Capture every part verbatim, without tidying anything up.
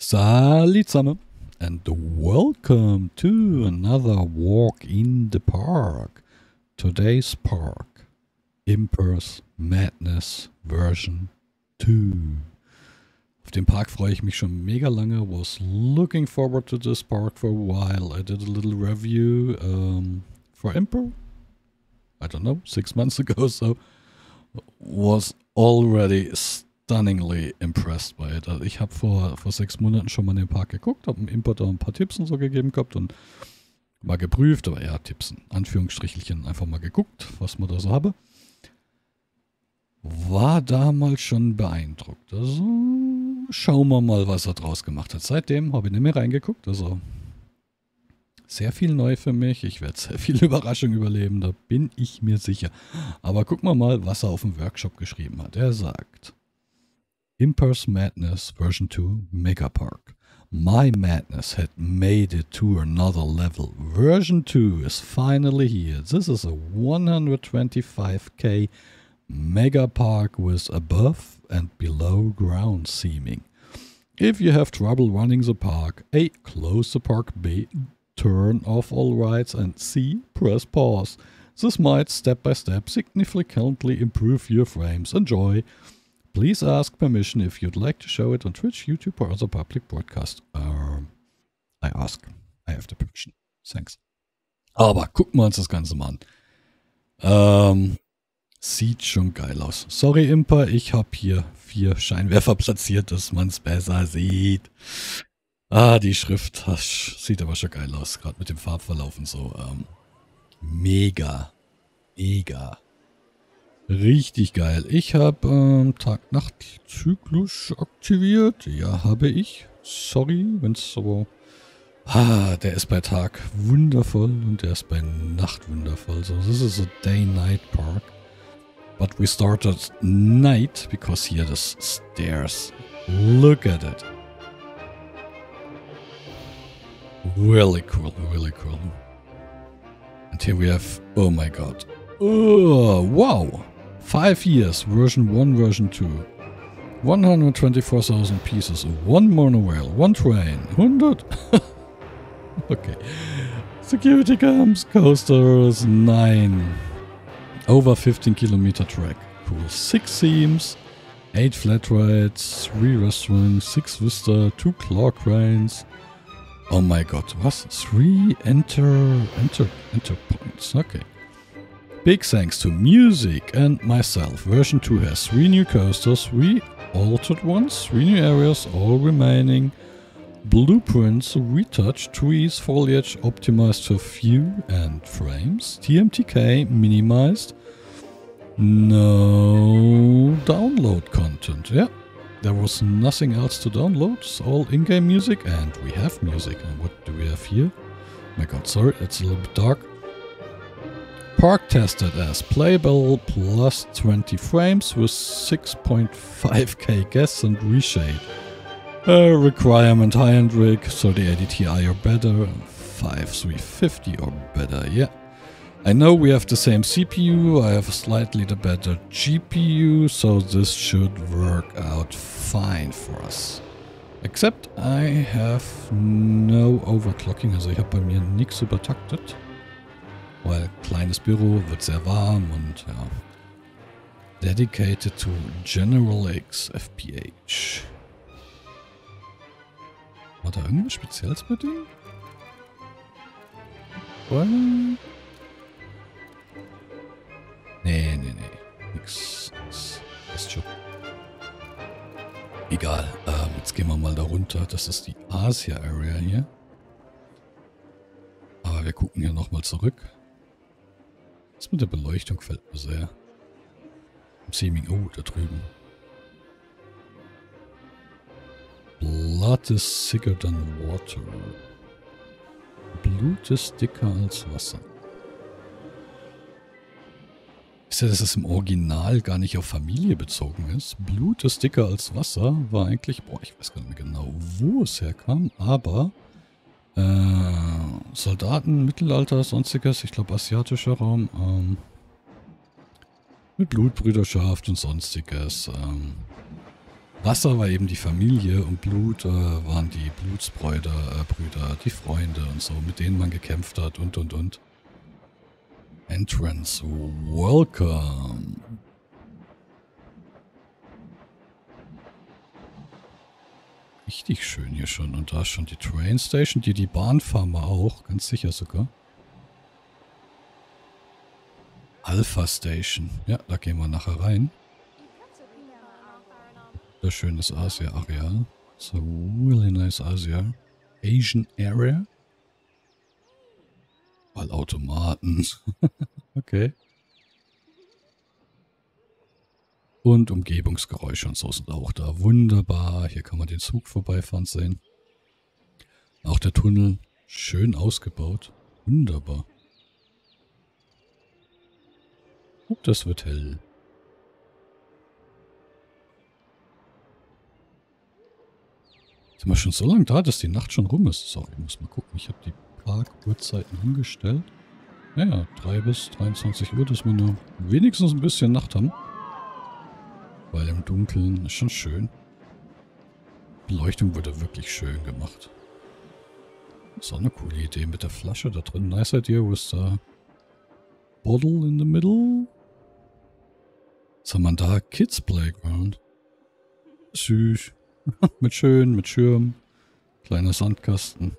Salut zusammen and welcome to another walk in the park. Today's park, Imper's Madness Version two. Auf den Park freue ich mich schon mega lange. Was looking forward to this park for a while. I did a little review um, for Imper. I don't know, six months ago, so was already stunningly impressed by it. Also ich habe vor, vor sechs Monaten schon mal in den Park geguckt, habe dem Imper da ein paar Tipps und so gegeben gehabt und mal geprüft, aber ja, Tipps in Anführungsstrichelchen, einfach mal geguckt, was man da so habe. War damals schon beeindruckt. Also schauen wir mal, was er draus gemacht hat. Seitdem habe ich nicht mehr reingeguckt, also sehr viel neu für mich. Ich werde sehr viel Überraschung überleben, da bin ich mir sicher. Aber gucken wir mal, was er auf dem Workshop geschrieben hat. Er sagt: Imper's Madness Version two Mega Park. My madness had made it to another level. Version two is finally here. This is a one hundred twenty-five K Mega Park with above and below ground seaming. If you have trouble running the park, A. Close the park, B. Turn off all rides, and C. Press pause. This might step by step significantly improve your frames. Enjoy. Please ask permission if you'd like to show it on Twitch, YouTube or other public broadcast. Um, I ask. I have the permission. Thanks. Aber gucken wir uns das Ganze mal an. Ähm, sieht schon geil aus. Sorry Imper, ich habe hier vier Scheinwerfer platziert, dass man es besser sieht. Ah, die Schrift das sieht aber schon geil aus, gerade mit dem Farbverlauf und so. Ähm, mega, mega. Richtig geil. Ich habe ähm, Tag-Nacht-Zyklus aktiviert. Ja, habe ich. Sorry, wenn es so... Ah, der ist bei Tag wundervoll und der ist bei Nacht wundervoll. So, this is a day-night park. But we started night because here the stairs. Look at it. Really cool, really cool. And here we have, oh my god. Oh, wow. Five years, version one, version two. one hundred twenty-four thousand pieces, one monorail, one train, one hundred. Okay. Security cams, coasters, nine. Over fifteen kilometer track. Cool. Six themes, eight flat rides, three restaurants, six vista, two claw cranes. Oh my god, was? Three enter, enter, enter points. Okay. Big thanks to music and myself. Version two has three new coasters, three altered ones, three new areas, all remaining. Blueprints, retouched, trees, foliage optimized for view and frames. T M T K minimized. No download content. Yeah. There was nothing else to download, it's all in-game music, and we have music. And what do we have here? Oh my god, sorry, it's a little bit dark. Park tested as playable plus twenty frames with six point five K guests and reshade. Uh, requirement high-end rig, thirty eighty Ti or better, five three fifty or better, yeah. I know we have the same C P U, I have a slightly the better G P U, so this should work out fine for us. Except I have no overclocking, also ich habe bei mir nichts übertaktet. Weil kleines Büro, wird sehr warm und ja. Dedicated to General X F P H. War da irgendwas Spezielles bei dem? What? Nee, nee, nee. Nix. Nix. Ist schon. Egal. Ähm, jetzt gehen wir mal da runter. Das ist die Asia Area hier. Aber wir gucken hier nochmal zurück. Das mit der Beleuchtung gefällt mir sehr. Seeming. Oh, da drüben. Blood is thicker than water. Blut ist dicker als Wasser. Ist ja, dass es im Original gar nicht auf Familie bezogen ist. Blut ist dicker als Wasser war eigentlich, boah, ich weiß gar nicht mehr genau, wo es herkam, aber äh, Soldaten, Mittelalter, sonstiges, ich glaube asiatischer Raum, ähm, mit Blutbrüderschaft und sonstiges. Ähm, Wasser war eben die Familie und Blut äh, waren die Blutsbrüder, äh, Brüder, die Freunde und so, mit denen man gekämpft hat und und und. Entrance, welcome. Richtig schön hier schon. Und da ist schon die Train Station, die die Bahn fahren wir auch, ganz sicher sogar. Alpha Station. Ja, da gehen wir nachher rein. Das schönes Asia-Areal. So, really nice Asia. Asian Area. Weil Automaten. Okay. Und Umgebungsgeräusche und so sind auch da. Wunderbar. Hier kann man den Zug vorbeifahren sehen. Auch der Tunnel schön ausgebaut. Wunderbar. Und das wird hell. Sind wir schon so lange da, dass die Nacht schon rum ist? Sorry, ich muss mal gucken. Ich habe die Parkuhrzeiten umgestellt. Naja, drei bis dreiundzwanzig Uhr, dass wir nur wenigstens ein bisschen Nacht haben. Weil im Dunkeln ist schon schön. Beleuchtung wurde wirklich schön gemacht. Das ist auch eine coole Idee mit der Flasche da drin. Nice idea with the bottle in the middle. Was haben wir da? Kids Playground. Süß. Mit schön, mit Schirm. Kleiner Sandkasten.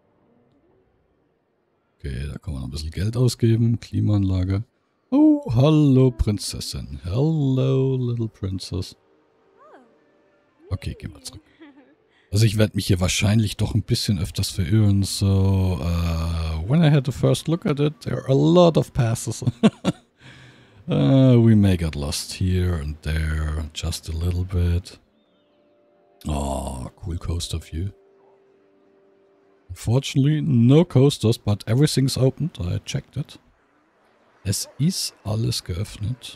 Okay, da kann man noch ein bisschen Geld ausgeben. Klimaanlage. Oh, hallo Prinzessin. Hello, little princess. Okay, gehen wir zurück. Also ich werde mich hier wahrscheinlich doch ein bisschen öfters verirren. So, uh, when I had the first look at it, there are a lot of passes. uh, we may get lost here and there, just a little bit. Oh, cool coaster view. Unfortunately, no coasters, but everything's opened. I checked it. Es ist alles geöffnet.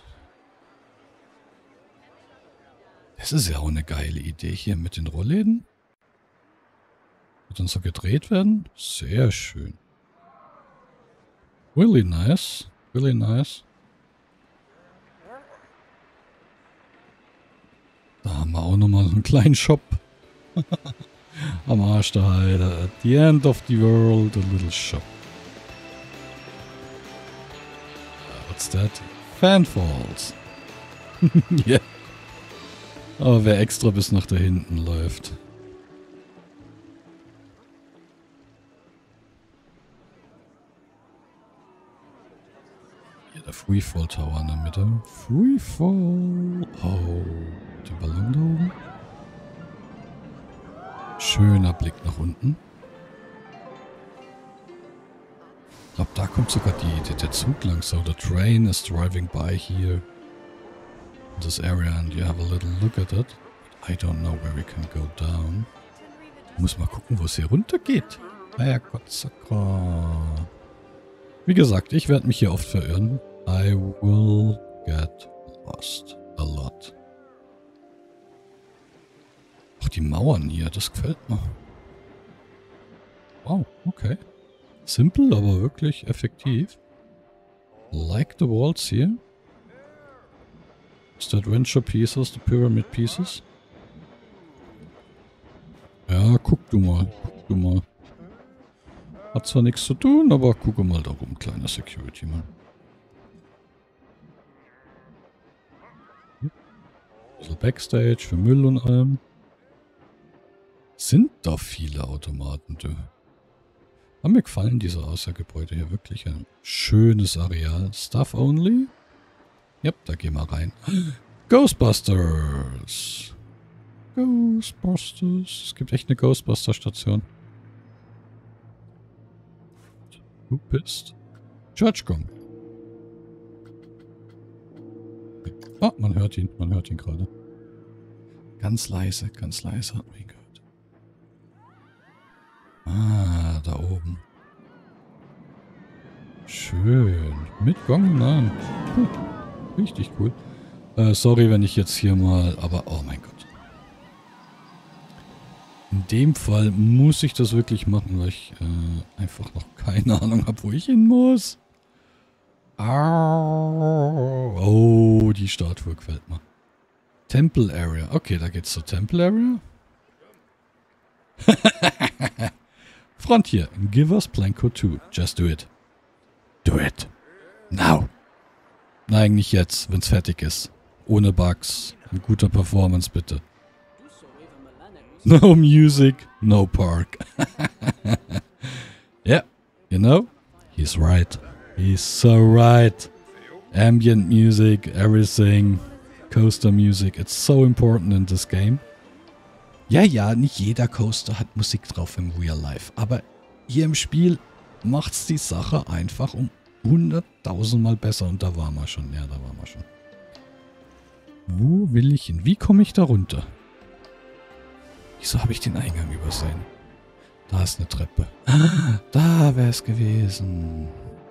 Das ist ja auch eine geile Idee hier mit den Rollläden. Wird dann so gedreht werden. Sehr schön. Really nice. Really nice. Da haben wir auch nochmal einen kleinen Shop. Am Arsch der Heide. At the end of the world, a little shop. What's that? Fanfalls. Yeah. Aber wer extra bis nach da hinten läuft. Hier der Freefall Tower in der Mitte. Freefall. Oh, den Ballon da oben. Schöner Blick nach unten. Ich glaube, da kommt sogar die, die, der Zug lang. So, the train is driving by here. In this area and you have a little look at it. I don't know where we can go down. Ich muss mal gucken, wo es hier runter geht. Herrgott, Sakra. Wie gesagt, ich werde mich hier oft verirren. I will get lost a lot. Auch die Mauern hier, das gefällt mir. Wow, okay. Simpel, aber wirklich effektiv. Like the walls here. The Adventure Pieces, the Pyramid Pieces. Ja, guck du mal, guck du mal. Hat zwar nichts zu tun, aber gucke mal da rum, kleiner Security Mann. Ein bisschen Backstage für Müll und allem. Sind da viele Automaten, du. Aber mir gefallen diese Außergebäude hier wirklich. Ein schönes Areal. Stuff only? Ja, da gehen wir rein. Ghostbusters! Ghostbusters. Es gibt echt eine Ghostbuster-Station. Du bist Church Gong. Ah, man hört ihn. Man hört ihn gerade. Ganz leise, ganz leise hat man ihn gehört. Ah, da oben. Schön. Mit Gong, nein. Hm. Richtig cool. Äh, sorry, wenn ich jetzt hier mal... Aber, oh mein Gott. In dem Fall muss ich das wirklich machen, weil ich äh, einfach noch keine Ahnung habe, wo ich hin muss. Au. Oh, die Statue gefällt mir. Temple Area. Okay, da geht's zur Temple Area. Frontier, give us Planko two. Just do it. Do it. Now. Nein, nicht jetzt, wenn's fertig ist. Ohne Bugs. Mit guter Performance, bitte. No music, no park. Yeah, you know, he's right. He's so right. Ambient music, everything. Coaster music, it's so important in this game. Ja, ja, nicht jeder Coaster hat Musik drauf im Real Life. Aber hier im Spiel macht's die Sache einfach um hunderttausendmal besser. Und da waren wir schon. Ja, da waren wir schon. Wo will ich hin? Wie komme ich da runter? Wieso habe ich den Eingang übersehen? Da ist eine Treppe. Ah, da wäre es gewesen.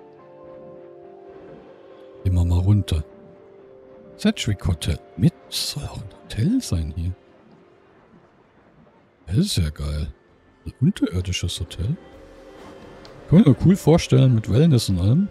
Immer mal runter. Sedgwick Hotel. Mit soll auch ein Hotel sein hier. Das ist ja geil. Ein unterirdisches Hotel. Kann man mir cool vorstellen mit Wellness und allem.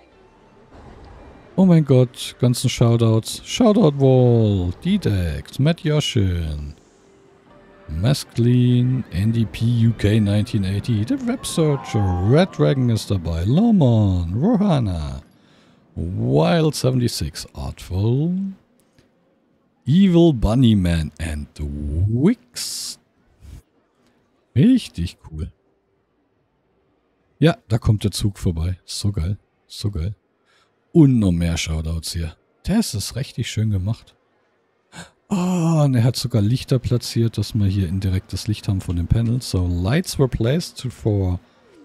Oh mein Gott, ganzen Shoutouts. Shoutout Wall, D-Dex, Matt Yoshin, Masklin, N D P U K neunzehn achtzig, The Web Searcher, Red Dragon ist dabei, Lomon, Rohana, Wild seventy-six, Artful, Evil Bunnyman and the Wix. Richtig cool. Ja, da kommt der Zug vorbei. So geil. So geil. Und noch mehr Shoutouts hier. Das ist richtig schön gemacht. Oh, und er hat sogar Lichter platziert, dass wir hier indirektes Licht haben von den Panels. So, lights were placed for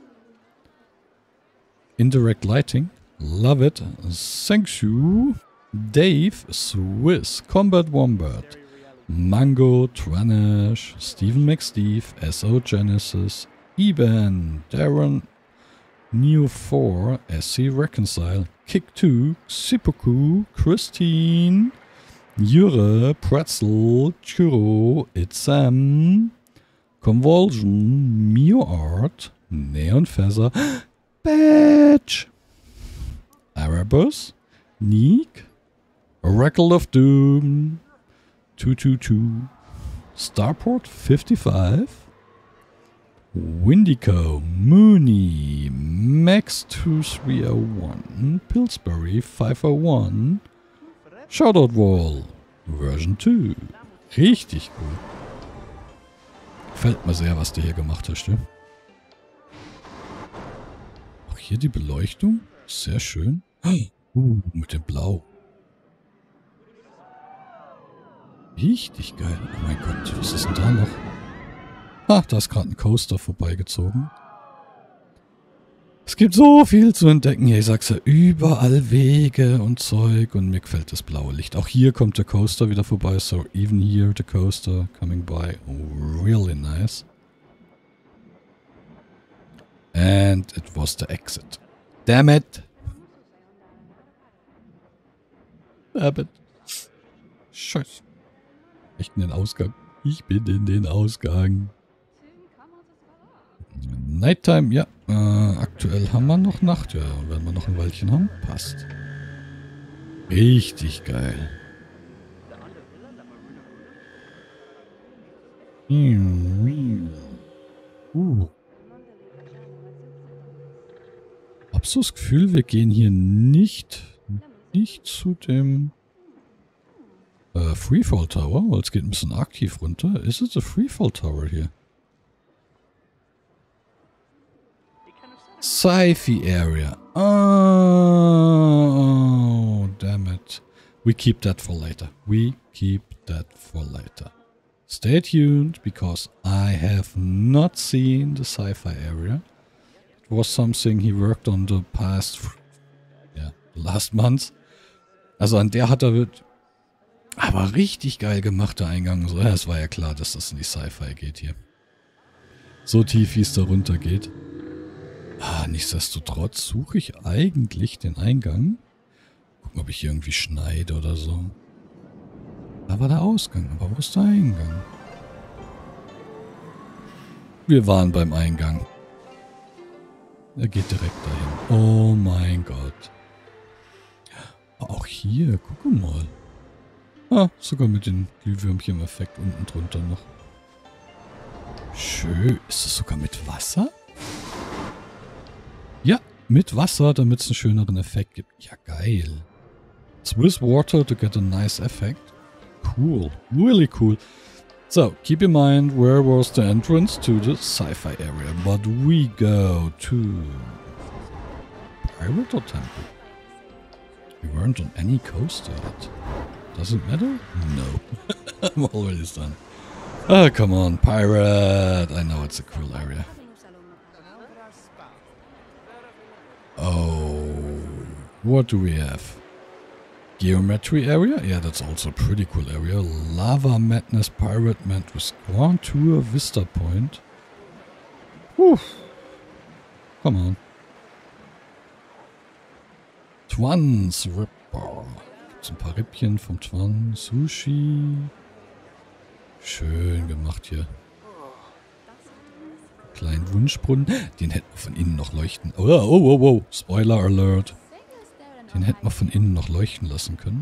indirect lighting. Love it. Thank you. Dave, Swiss, Combat Wombat, Mango, Tranish, Stephen McSteve, S O Genesis, Eben, Darren, Neo four, S C Reconcile, Kick two, Sipoku, Christine, Jure, Pretzel, Churro, Itzam, Convulsion, Mio Art, Neon Feather, Badge, Erebus, Neek, Oracle of Doom, two two two, Starport fifty-five, Windico, Mooney, Max two three oh one, Pillsbury five oh one, Shoutout Wall, Version two. Richtig cool. Gefällt mir sehr, was du hier gemacht hast, ja? Auch hier die Beleuchtung. Sehr schön. Uh, mit dem Blau. Richtig geil. Oh mein Gott, was ist denn da noch? Ah, da ist gerade ein Coaster vorbeigezogen. Es gibt so viel zu entdecken hier. Ich sag's ja, überall Wege und Zeug. Und mir gefällt das blaue Licht. Auch hier kommt der Coaster wieder vorbei. So, even here the coaster coming by. Oh, really nice. And it was the exit. Damn it. Damn it. Scheiße. Ich bin in den Ausgang. Ich bin in den Ausgang. Nighttime, ja. Äh, aktuell haben wir noch Nacht. Ja, werden wir noch ein Weilchen haben. Passt. Richtig geil. Uh. Hab so das Gefühl, wir gehen hier nicht, nicht zu dem äh, Freefall Tower, weil es geht ein bisschen aktiv runter. Ist es der Freefall Tower hier? Sci-Fi Area. Oh, damn it. We keep that for later. We keep that for later. Stay tuned, because I have not seen the Sci-Fi Area. It was something he worked on the past, yeah, the last months. Also an der hat er wird, aber richtig geil gemacht, der Eingang. So, ja, es war ja klar, dass das in die Sci-Fi geht hier. So tief, wie es da runter geht. Ah, nichtsdestotrotz suche ich eigentlich den Eingang. Gucken, ob ich hier irgendwie schneide oder so. Da war der Ausgang, aber wo ist der Eingang? Wir waren beim Eingang. Er geht direkt dahin. Oh mein Gott. Auch hier, guck mal. Ah, sogar mit den Glühwürmchen-Effekt unten drunter noch. Schön. Ist das sogar mit Wasser? Ja, mit Wasser, damit es einen schöneren Effekt gibt. Ja, geil. Swiss water to get a nice effect. Cool. Really cool. So, keep in mind where was the entrance to the sci-fi area. But we go to... Pirate or Temple? We weren't on any coaster yet. Does it matter? No. I'm already done. Oh, come on, pirate. I know it's a cool area. Oh, what do we have? Geometry area? Yeah, that's also a pretty cool area. Lava Madness Pirate meant with Grand Tour Vista Point. Whew. Come on. Twans Ripper. Gibt's ein paar Rippchen vom Twan. Sushi. Schön gemacht hier. Kleinen Wunschbrunnen. Den hätten wir von innen noch leuchten. Oh, oh, oh, oh. Spoiler Alert. Den hätten wir von innen noch leuchten lassen können.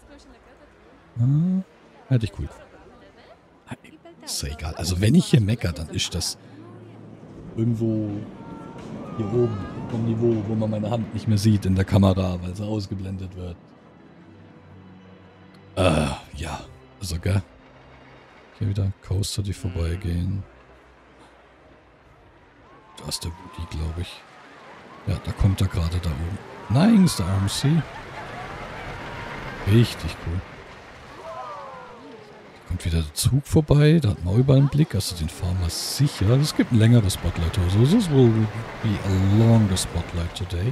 Ah, hätte ich cool. Ist ja egal. Also wenn ich hier mecker, dann ist das irgendwo hier oben vom Niveau, wo man meine Hand nicht mehr sieht in der Kamera, weil sie ausgeblendet wird. Ah, ja. Also, gell? Hier wieder Coaster, die vorbeigehen. Da ist der Woody, glaube ich. Ja, da kommt er gerade da oben. Nein, ist der R M C. Richtig cool. Da kommt wieder der Zug vorbei. Da hat man auch überall einen Blick. Also den fahren wir sicher. Es gibt ein längeres Spotlight. Also this will be a longer spotlight today.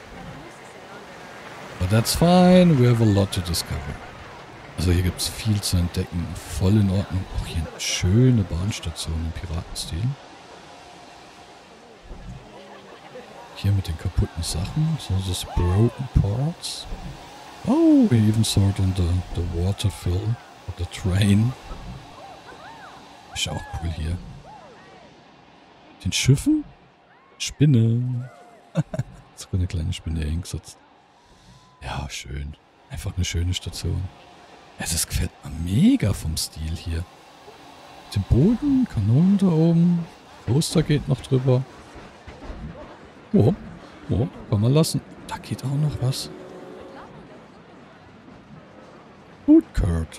But that's fine. We have a lot to discover. Also hier gibt es viel zu entdecken. Voll in Ordnung. Auch hier eine schöne Bahnstation im Piratenstil. Hier mit den kaputten Sachen. So this broken parts. Oh, we even saw it on the, the water fill of the train. Ist auch cool hier. Den Schiffen? Spinne. Sogar eine kleine Spinne hier hingesetzt. Ja, schön. Einfach eine schöne Station. Ja, das gefällt mir mega vom Stil hier. Mit dem Boden, Kanonen da oben. Coaster geht noch drüber. Oh, oh, kann man lassen. Da geht auch noch was. Gut, Kurt.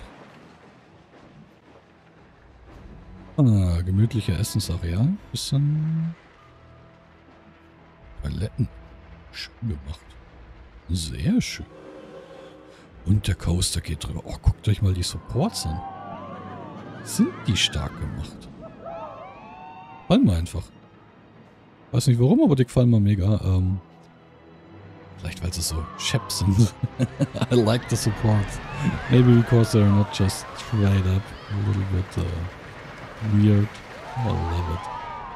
Ah, gemütlicher Essensareal. Bisschen Toiletten. Schön gemacht. Sehr schön. Und der Coaster geht drüber. Oh, guckt euch mal die Supports an. Sind die stark gemacht. Fallen mir einfach. Weiß nicht warum, aber die gefallen mir mega. Ähm, vielleicht weil sie so schepp sind. I like the supports. Maybe because they're not just straight up. A little bit uh, weird. I love it.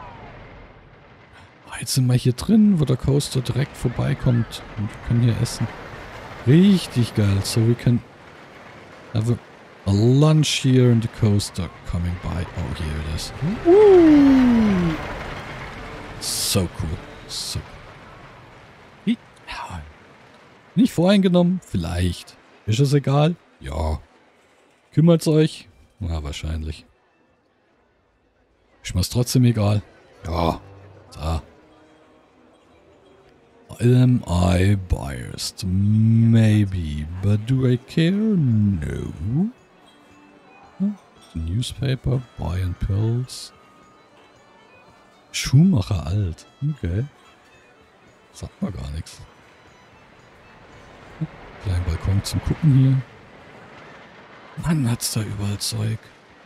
Oh, jetzt sind wir hier drin, wo der Coaster direkt vorbeikommt. Und wir können hier essen. Richtig geil. So we can have a, a lunch here in the coaster coming by. Oh, here it is. Woo! So cool. So cool. Ja. Nicht voreingenommen? Vielleicht. Ist es egal? Ja. Kümmert's euch? Na, wahrscheinlich. Ist mir's trotzdem egal? Ja. Da. Am I biased? Maybe. But do I care? No. The newspaper, buy and pills. Schuhmacher alt. Okay. Sagt mal gar nichts. Kleinen Balkon zum Gucken hier. Mann, hat's da überall Zeug.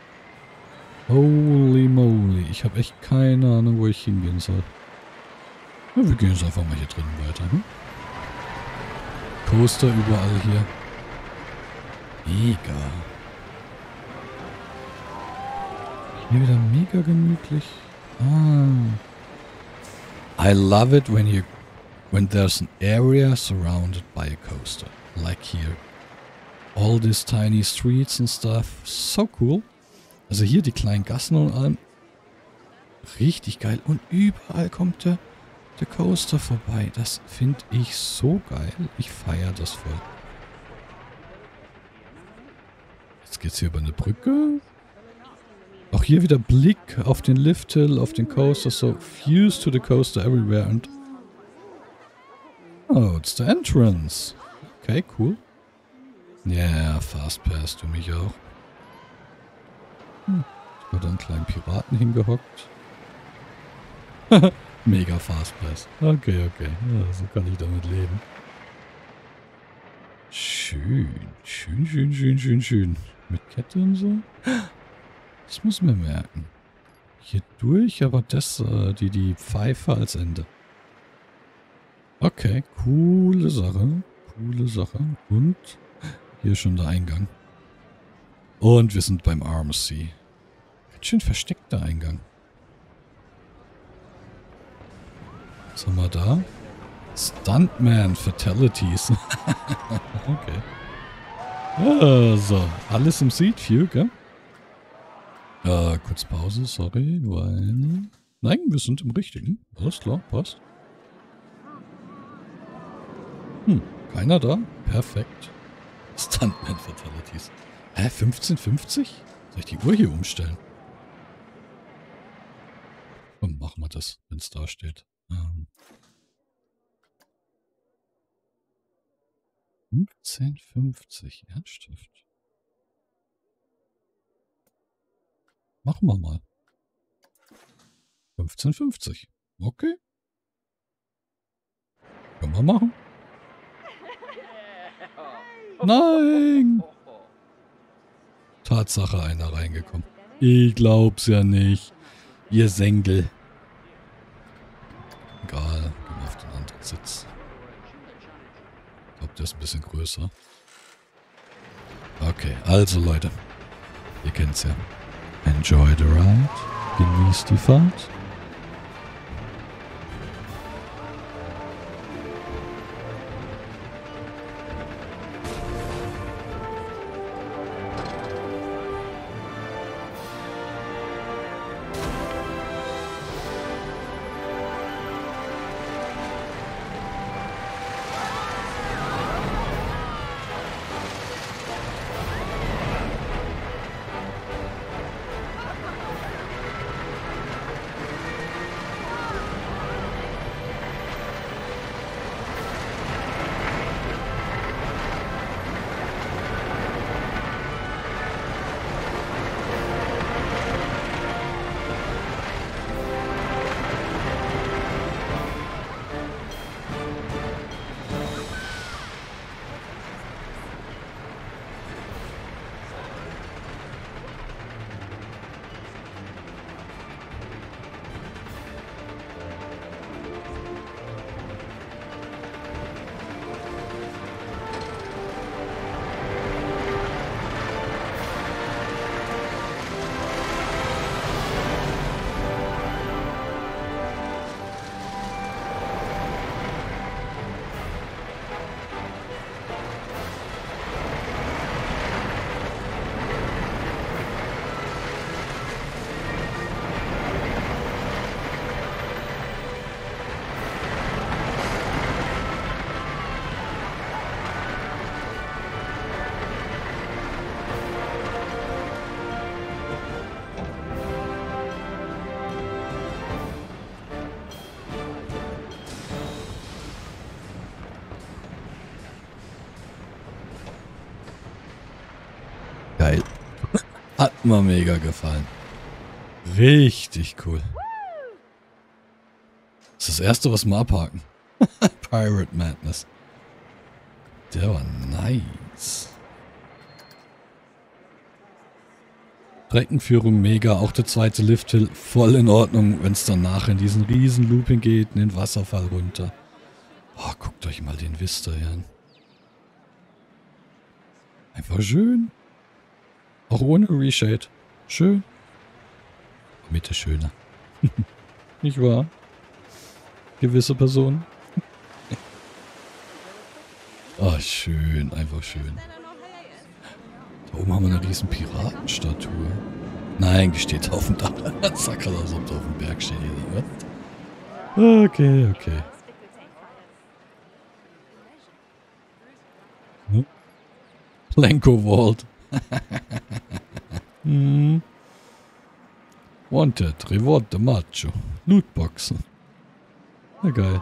Holy moly. Ich habe echt keine Ahnung, wo ich hingehen soll. Ja, wir gehen jetzt einfach mal hier drinnen weiter. Hm? Coaster überall hier. Mega. Hier wieder mega gemütlich. Ah. I love it when you when there's an area surrounded by a coaster. Like here. All these tiny streets and stuff. So cool. Also hier die kleinen Gassen und allem. Richtig geil. Und überall kommt der, der Coaster vorbei. Das finde ich so geil. Ich feiere das voll. geht's hier über eine Brücke? Auch hier wieder Blick auf den Lift Hill, auf den Coaster. So, views to the coaster everywhere. And oh, it's the entrance. Okay, cool. Ja, yeah, Fastpass, du mich auch. Hm, ich wurde einen kleinen Piraten hingehockt. Mega Fastpass. Okay, okay. Ja, so kann ich damit leben. Schön. Schön, schön, schön, schön, schön. Mit Kette und so. Das muss man merken. Hier durch, aber das, äh, die, die Pfeife als Ende. Okay, coole Sache. Coole Sache. Und hier schon der Eingang. Und wir sind beim Armsea. Ganz schön versteckter Eingang. Was haben wir da? Stuntman Fatalities. Okay. Ja, so, alles im Seat View, gell? Äh, kurz Pause, sorry, weil... Nein, wir sind im Richtigen. Alles klar, passt. Hm, keiner da? Perfekt. Stuntman Fatalities. Hä, fünfzehn fünfzig? Soll ich die Uhr hier umstellen? Komm, machen wir das, wenn es da steht. Ähm. fünfzehn fünfzig, ernsthaft? Machen wir mal. fünfzehn fünfzig. Okay. Können wir machen. Nein! Tatsache, einer reingekommen. Ich glaub's ja nicht. Ihr Sängel. Egal, gehen wir auf den anderen Sitz. Ich glaube, der ist ein bisschen größer. Okay, also Leute. Ihr kennt's ja. Enjoy the ride. Genießt die Fahrt. Geil. Hat mir mega gefallen. Richtig cool. Das ist das erste, was wir abhaken. Pirate Madness. Der war nice. Streckenführung mega. Auch der zweite Lifthill voll in Ordnung, wenn es danach in diesen riesen Looping geht, in den Wasserfall runter. Oh, guckt euch mal den Vista hier an. Einfach schön. Auch ohne Reshade. Schön. Mitte schöner. Nicht wahr? Gewisse Personen. Ah, schön. Einfach schön. Da oben haben wir eine riesen Piratenstatue. Nein, die steht auf dem Dach. Zack, als ob da auf dem Berg steht. Okay, okay. Hm? Planko Vault. Hm. Wanted, Reward the Macho. Lootboxen. Na geil.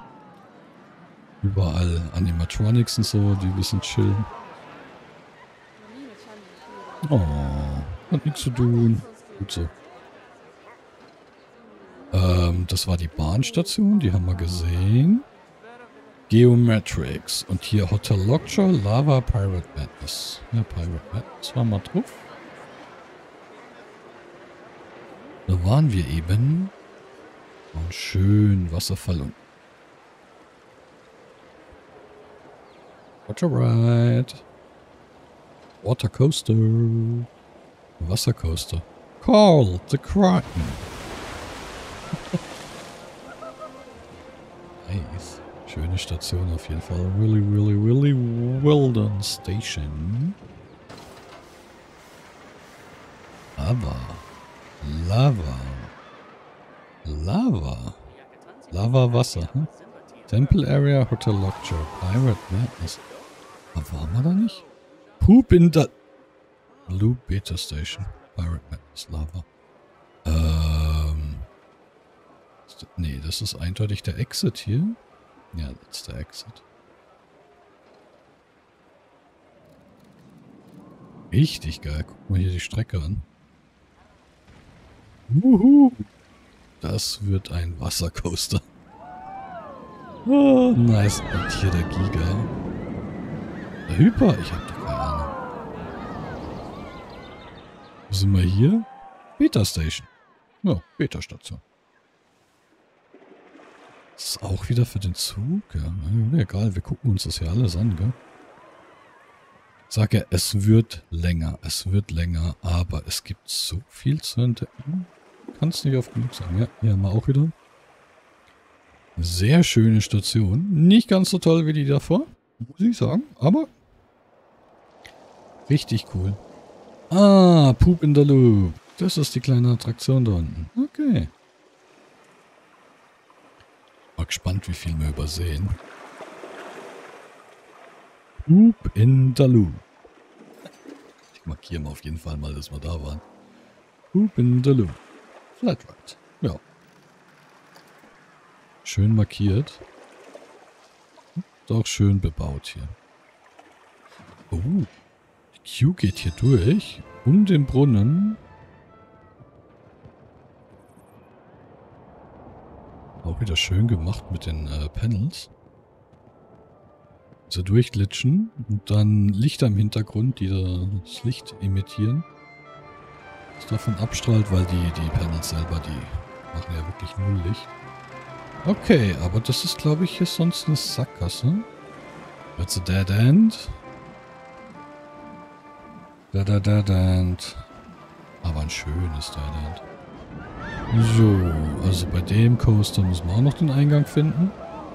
Überall Animatronics und so, die ein bisschen chillen. Oh, hat nichts zu tun. Gut so. Ähm, das war die Bahnstation, die haben wir gesehen. Geometrics. Und hier Hotel Lockjaw, Lava, Pirate Madness. Ja, Pirate Madness waren wir drauf. Da waren wir eben. Und schön Wasserfall und Water Ride. Water Coaster. Wassercoaster. Carl the Kraken. Nice. Schöne Station auf jeden Fall. Really, really, really well done station. Lava. Lava. Lava. Lava Wasser. Hm? Temple Area, Hotel Lockjaw, Pirate Madness. Aber waren wir da nicht? Poop in the Blue Beta Station. Pirate Madness Lava. Ähm. Nee, das ist eindeutig der Exit hier. Ja, das ist der Exit. Richtig geil. Guck mal hier die Strecke an. Wuhu. Das wird ein Wassercoaster. Oh, nice. Und hier der Giga. Der Hyper? Ich hab doch keine Ahnung. Wo sind wir hier? Beta Station. Ja, Beta Station. Das ist auch wieder für den Zug. Ja, egal, wir gucken uns das ja alles an, gell? Sag ja, es wird länger. Es wird länger, aber es gibt so viel zu entdecken. Kann es nicht oft genug sagen. Ja, hier haben wir auch wieder. Sehr schöne Station. Nicht ganz so toll wie die davor, muss ich sagen, aber richtig cool. Ah, Poop in the Loop. Das ist die kleine Attraktion da unten. Okay. Mal gespannt, wie viel wir übersehen. Poop in the Loop. Ich markiere mal auf jeden Fall mal, dass wir da waren. Poop in the Loop. Flatride. Ja. Schön markiert. Ist auch schön bebaut hier. Oh. Die Queue geht hier durch. Um den Brunnen. Auch wieder schön gemacht mit den äh, Panels. So durchglitschen. Und dann Lichter im Hintergrund, die das Licht emittieren. Das davon abstrahlt, weil die, die Panels selber, die machen ja wirklich null Licht. Okay, aber das ist, glaube ich, hier sonst eine Sackgasse. That's a dead end. Dead, dead, dead end. Aber ein schönes Dead End. So, also bei dem Coaster müssen wir auch noch den Eingang finden.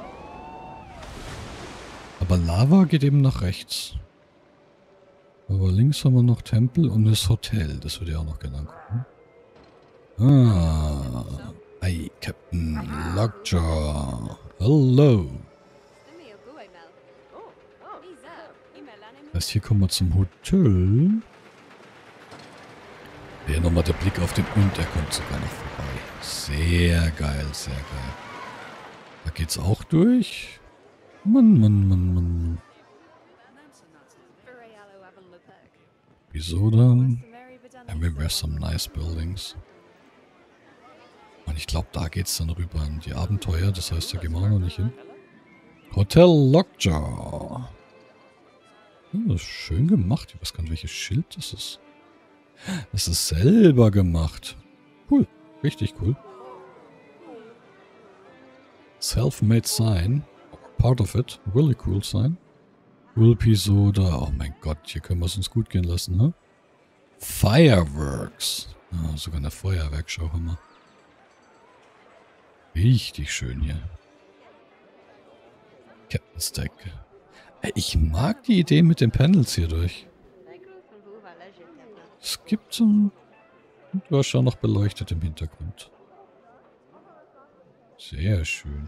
Aber Lava geht eben nach rechts. Aber links haben wir noch Tempel und das Hotel. Das würde ich auch noch gerne angucken. Ah. Hey, Captain Lockjaw. Hello. Das heißt, hier kommen wir zum Hotel. Hier nochmal der Blick auf den und er kommt sogar noch vorbei. Sehr geil, sehr geil. Da geht's auch durch. Mann, Mann, Mann, Mann. Wieso dann? Everywhere some nice buildings. Und ich glaube, da geht's dann rüber in die Abenteuer. Das heißt, da gehen wir auch noch nicht hin. Hotel Lockjaw. Das ist schön gemacht. Ich weiß gar nicht, welches Schild das ist. Das ist selber gemacht. Cool. Richtig cool. Self-made sign. Part of it. Really cool sign. Wilpy Soda. Oh mein Gott, hier können wir es uns gut gehen lassen, ne? Fireworks. Ah, sogar eine Feuerwerkschau haben wir. Richtig schön hier. Captain's Deck. Ich mag die Idee mit den Panels hier durch. Es gibt so ein... Du hast schon noch beleuchtet im Hintergrund. Sehr schön.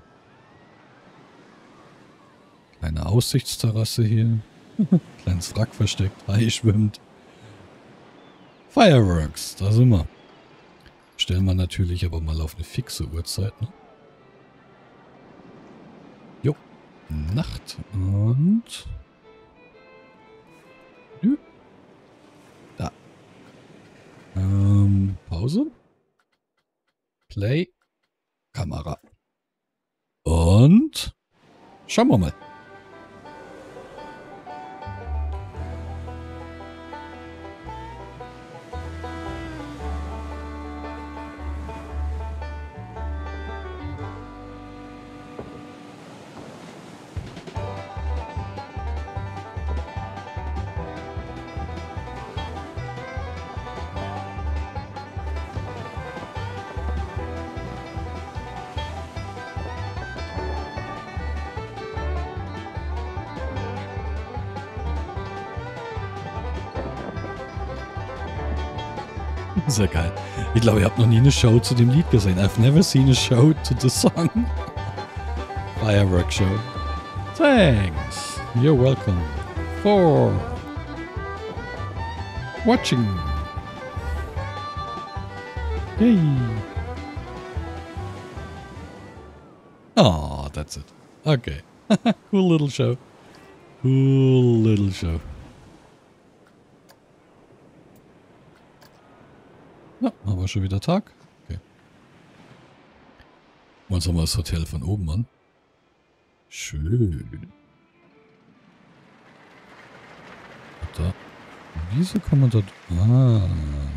Kleine Aussichtsterrasse hier. Kleines Wrack versteckt. Hai schwimmt. Fireworks, da sind wir. Stellen wir natürlich aber mal auf eine fixe Uhrzeit, ne? Jo. Nacht und... Nö. Da. Ähm, Pause. Play. Kamera. Und... Schauen wir mal. Sehr geil. Ich glaube, ich habe noch nie eine Show zu dem Lied gesehen. I've never seen a show to the song. Firework Show. Thanks. You're welcome for watching. Hey. Oh, that's it. Okay. Cool little show. Cool little show. Ja, haben wir schon wieder Tag. Okay. Uns haben wir das Hotel von oben an. Schön. Da. Wieso kann man dort... Ah.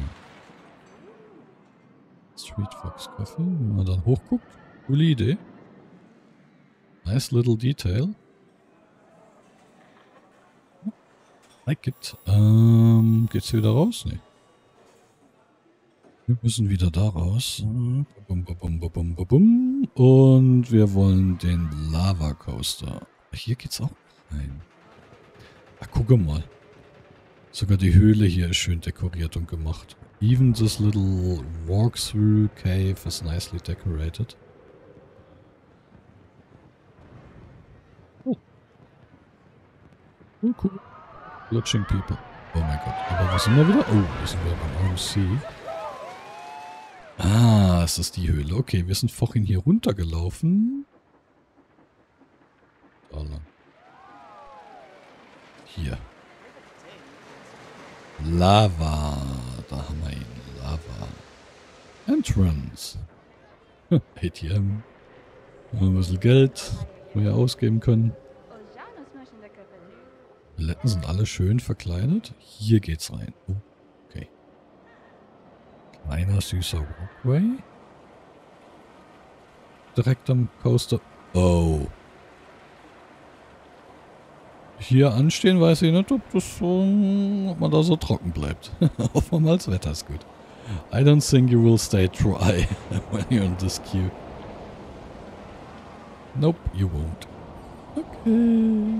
Street Fox Coffee. Wenn man dann hochguckt. Coole Idee. Nice little detail. Like it. Ähm, geht's hier wieder raus? Nee. Wir müssen wieder da raus. Bum, bum, bum, bum, bum, bum. Und wir wollen den Lava Coaster. Hier geht's auch rein. Ach, guck mal. Sogar die Höhle hier ist schön dekoriert und gemacht. Even this little walk-through cave is nicely decorated. Oh. Oh, cool. Watching people. Oh mein Gott. Aber wo sind wir wieder? Oh, wir sind wieder beim O C. Ah, es ist die Höhle. Okay, wir sind vorhin hier runtergelaufen. Da lang. Hier. Lava. Da haben wir ihn. Lava. Entrance. A T M. Ein bisschen Geld, das wir ausgeben können. Die Letten sind alle schön verkleidet. Hier geht's rein. Oh, okay. Kleiner, süßer Walkway. Direkt am Coaster. Oh. Hier anstehen weiß ich nicht, ob, das so, ob man da so trocken bleibt. Hoffen wir mal, das Wetter ist gut. I don't think you will stay dry when you're in this queue. Nope, you won't. Okay.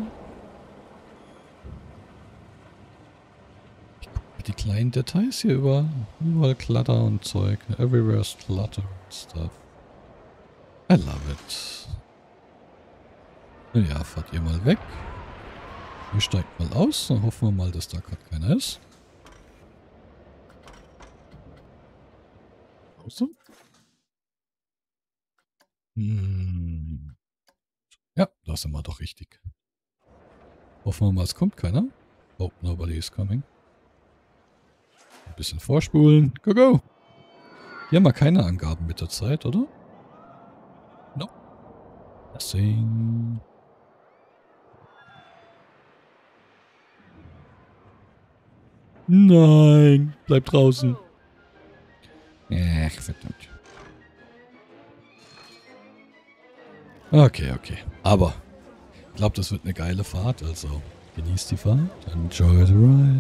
Die kleinen Details hier über, überall Clutter und Zeug. Everywhere's clutter and stuff. I love it. Ja, fahrt ihr mal weg. Ihr steigt mal aus, dann hoffen wir mal, dass da gerade keiner ist. Außen. Hm. Ja, da sind wir doch richtig. Hoffen wir mal, es kommt keiner. Oh, nobody is coming. Ein bisschen vorspulen. Go, go! Hier haben wir keine Angaben mit der Zeit, oder? No. Nothing. Nein, bleib draußen. Ach, verdammt. Okay, okay. Aber ich glaube, das wird eine geile Fahrt, also genießt die Fahrt. Enjoy the ride.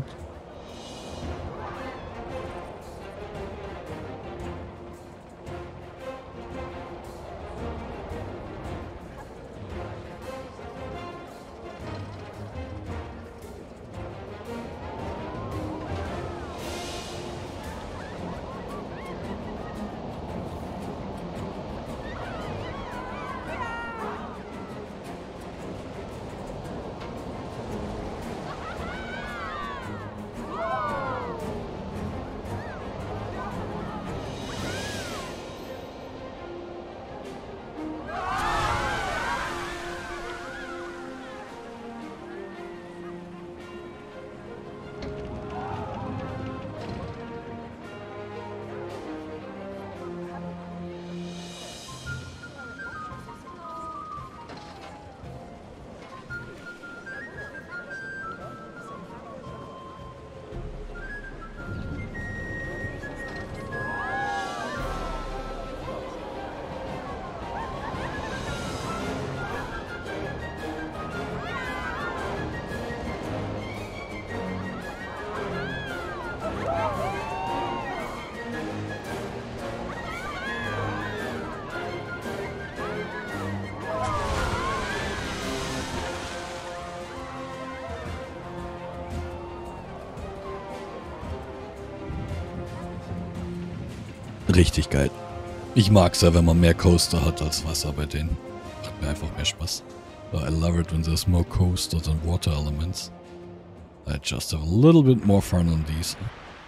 richtig geil. Ich mag's ja, wenn man mehr Coaster hat als Wasser bei denen. Macht mir einfach mehr Spaß. But I love it when there's more coaster than water elements. I just have a little bit more fun on these.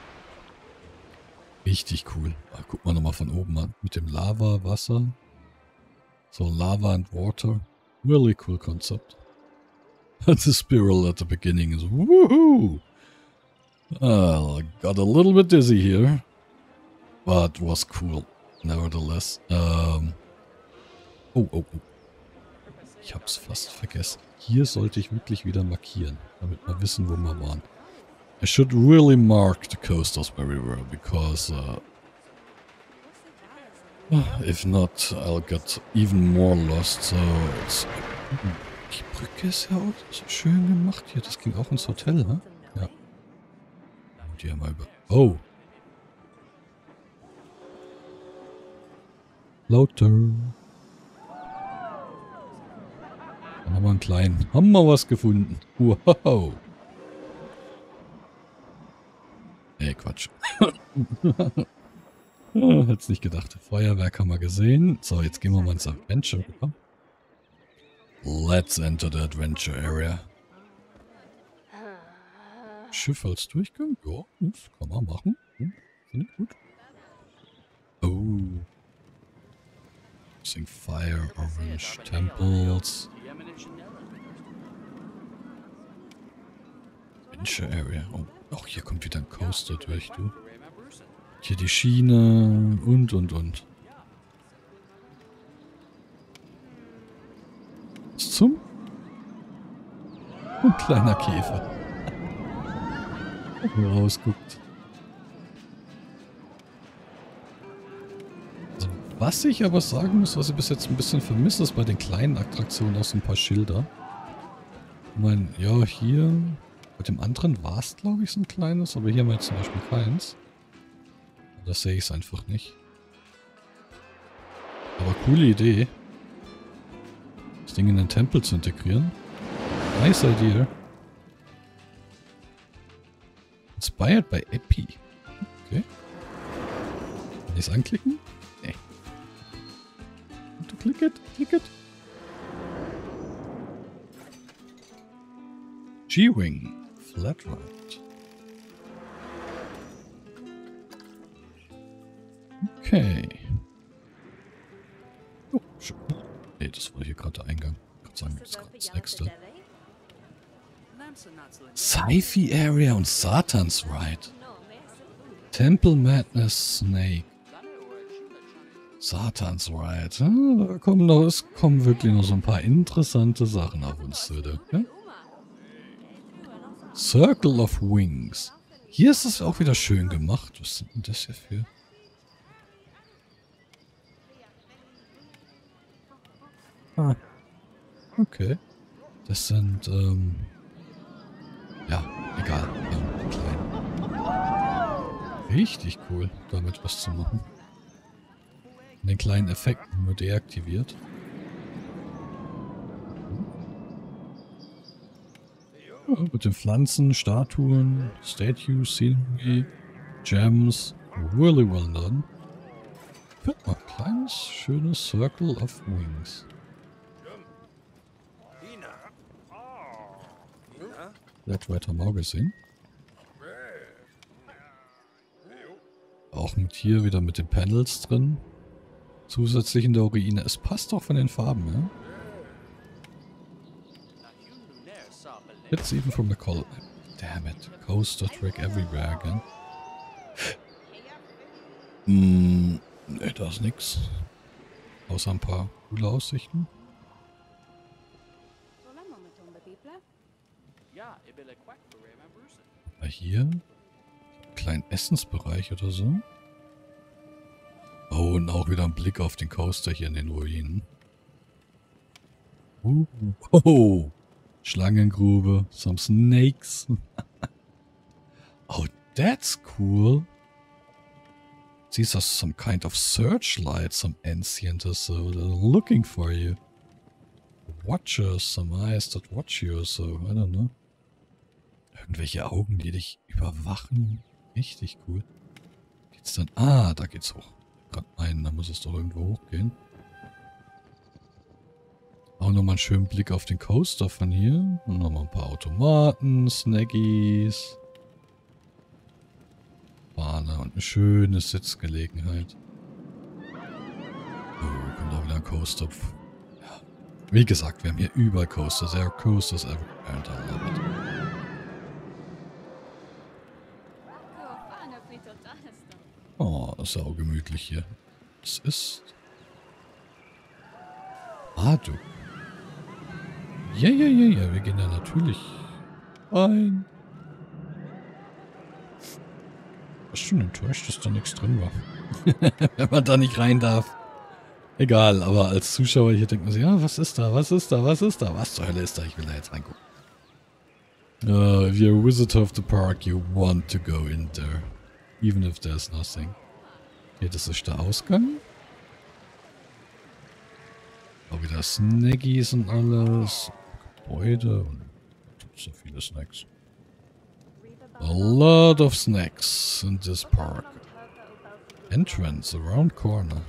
Richtig cool. Ah, guck mal nochmal von oben an. Mit dem Lava, Wasser. So Lava and Water. Really cool concept. And the spiral at the beginning is woohoo! Well, I got a little bit dizzy here. But was cool. Nevertheless. Um, oh, oh, oh. Ich hab's fast vergessen. Hier sollte ich wirklich wieder markieren, damit wir wissen, wo wir waren. I should really mark the coasters very well, because uh, if not, I'll get even more lost. So, it's, die Brücke ist ja auch so schön gemacht hier. Das ging auch ins Hotel, ne? Ja. Und die haben wir über... Oh. Lauter. Dann haben wir einen kleinen. Haben wir was gefunden. Wow. Nee, Quatsch. Hätt's nicht gedacht. Feuerwerk haben wir gesehen. So, jetzt gehen wir mal ins Adventure. Oder? Let's enter the Adventure Area. Schiff als Durchgang? Ja, das kann man machen. Hm, finde ich gut. Oh. Using Fire, Orange, Temples. Adventure Area. Oh, ach, hier kommt wieder ein Coaster durch, du. Hier die Schiene und, und, und. Was zum? Ein kleiner Käfer. Der rausguckt. Also, was ich aber sagen muss, was ich bis jetzt ein bisschen vermisse, ist bei den kleinen Attraktionen auch so ein paar Schilder. Ich meine, ja, hier... Bei dem anderen war es, glaube ich, so ein kleines, aber hier haben wir jetzt zum Beispiel keins. Das sehe ich es einfach nicht. Aber coole Idee. Das Ding in den Tempel zu integrieren. Nice idea. Inspired by Epi. Okay. Kann ich es anklicken? Nee. Click it, click it. G-Wing. Flat Ride. Okay. Oh, schon. Nee, das war hier gerade der Eingang. Ich kann sagen, das ist gerade das nächste. Sci-Fi Area und Satans Ride. Temple Madness Snake. Satans Ride. Ja, da kommen noch, es kommen wirklich noch so ein paar interessante Sachen auf uns zu. Ja? Circle of Wings. Hier ist es auch wieder schön gemacht. Was sind denn das hier für? Ah. Okay. Das sind, ähm... ja, egal. Ähm, klein. Richtig cool, damit was zu machen. Den kleinen Effekten nur deaktiviert. Ja, mit den Pflanzen, Statuen, Statues, Scenery, Gems. Really well done. Guck mal, kleines, schönes Circle of Wings. Vielleicht weiter mal gesehen. Auch mit hier wieder mit den Panels drin. Zusätzlich in der Ruine. Es passt auch von den Farben, ja? It's even from the color. Damn it. Coaster track everywhere again. Hm, ne, da ist nix. Außer ein paar coole Aussichten. Aber hier? Einen kleinen Essensbereich oder so. Oh, und auch wieder ein Blick auf den Coaster hier in den Ruinen. Uh, oh, Schlangengrube, some snakes. Oh, that's cool. These are some kind of searchlights, some ancient or so. They're looking for you. Watchers, some eyes that watch you or so. I don't know. Irgendwelche Augen, die dich überwachen. Richtig cool. Geht's dann? Ah, da geht's hoch. gerade meinen, da muss es doch irgendwo hochgehen. Auch nochmal einen schönen Blick auf den Coaster von hier. Und nochmal ein paar Automaten, Snackies. Bahne und eine schöne Sitzgelegenheit. Oh, kommt auch wieder ein Coaster. Ja. Wie gesagt, wir haben hier überall Coaster. There are coasters everywhere and I love it. Oh, saugemütlich hier. Das ist... Ah, du. Ja, ja, ja, ja. Wir gehen da natürlich rein. Ich bin schon enttäuscht, dass da nichts drin war. Wenn man da nicht rein darf. Egal, aber als Zuschauer hier denkt man sich, ja, was ist da, was ist da, was ist da, was zur Hölle ist da? Ich will da jetzt reingucken. Uh, if you're a visitor of the park, you want to go in there. Even if there's nothing. Okay, das ist der Ausgang. Auch wieder Snackies und alles. Gebäude und so viele Snacks. A lot of snacks in this park. Entrance around corner.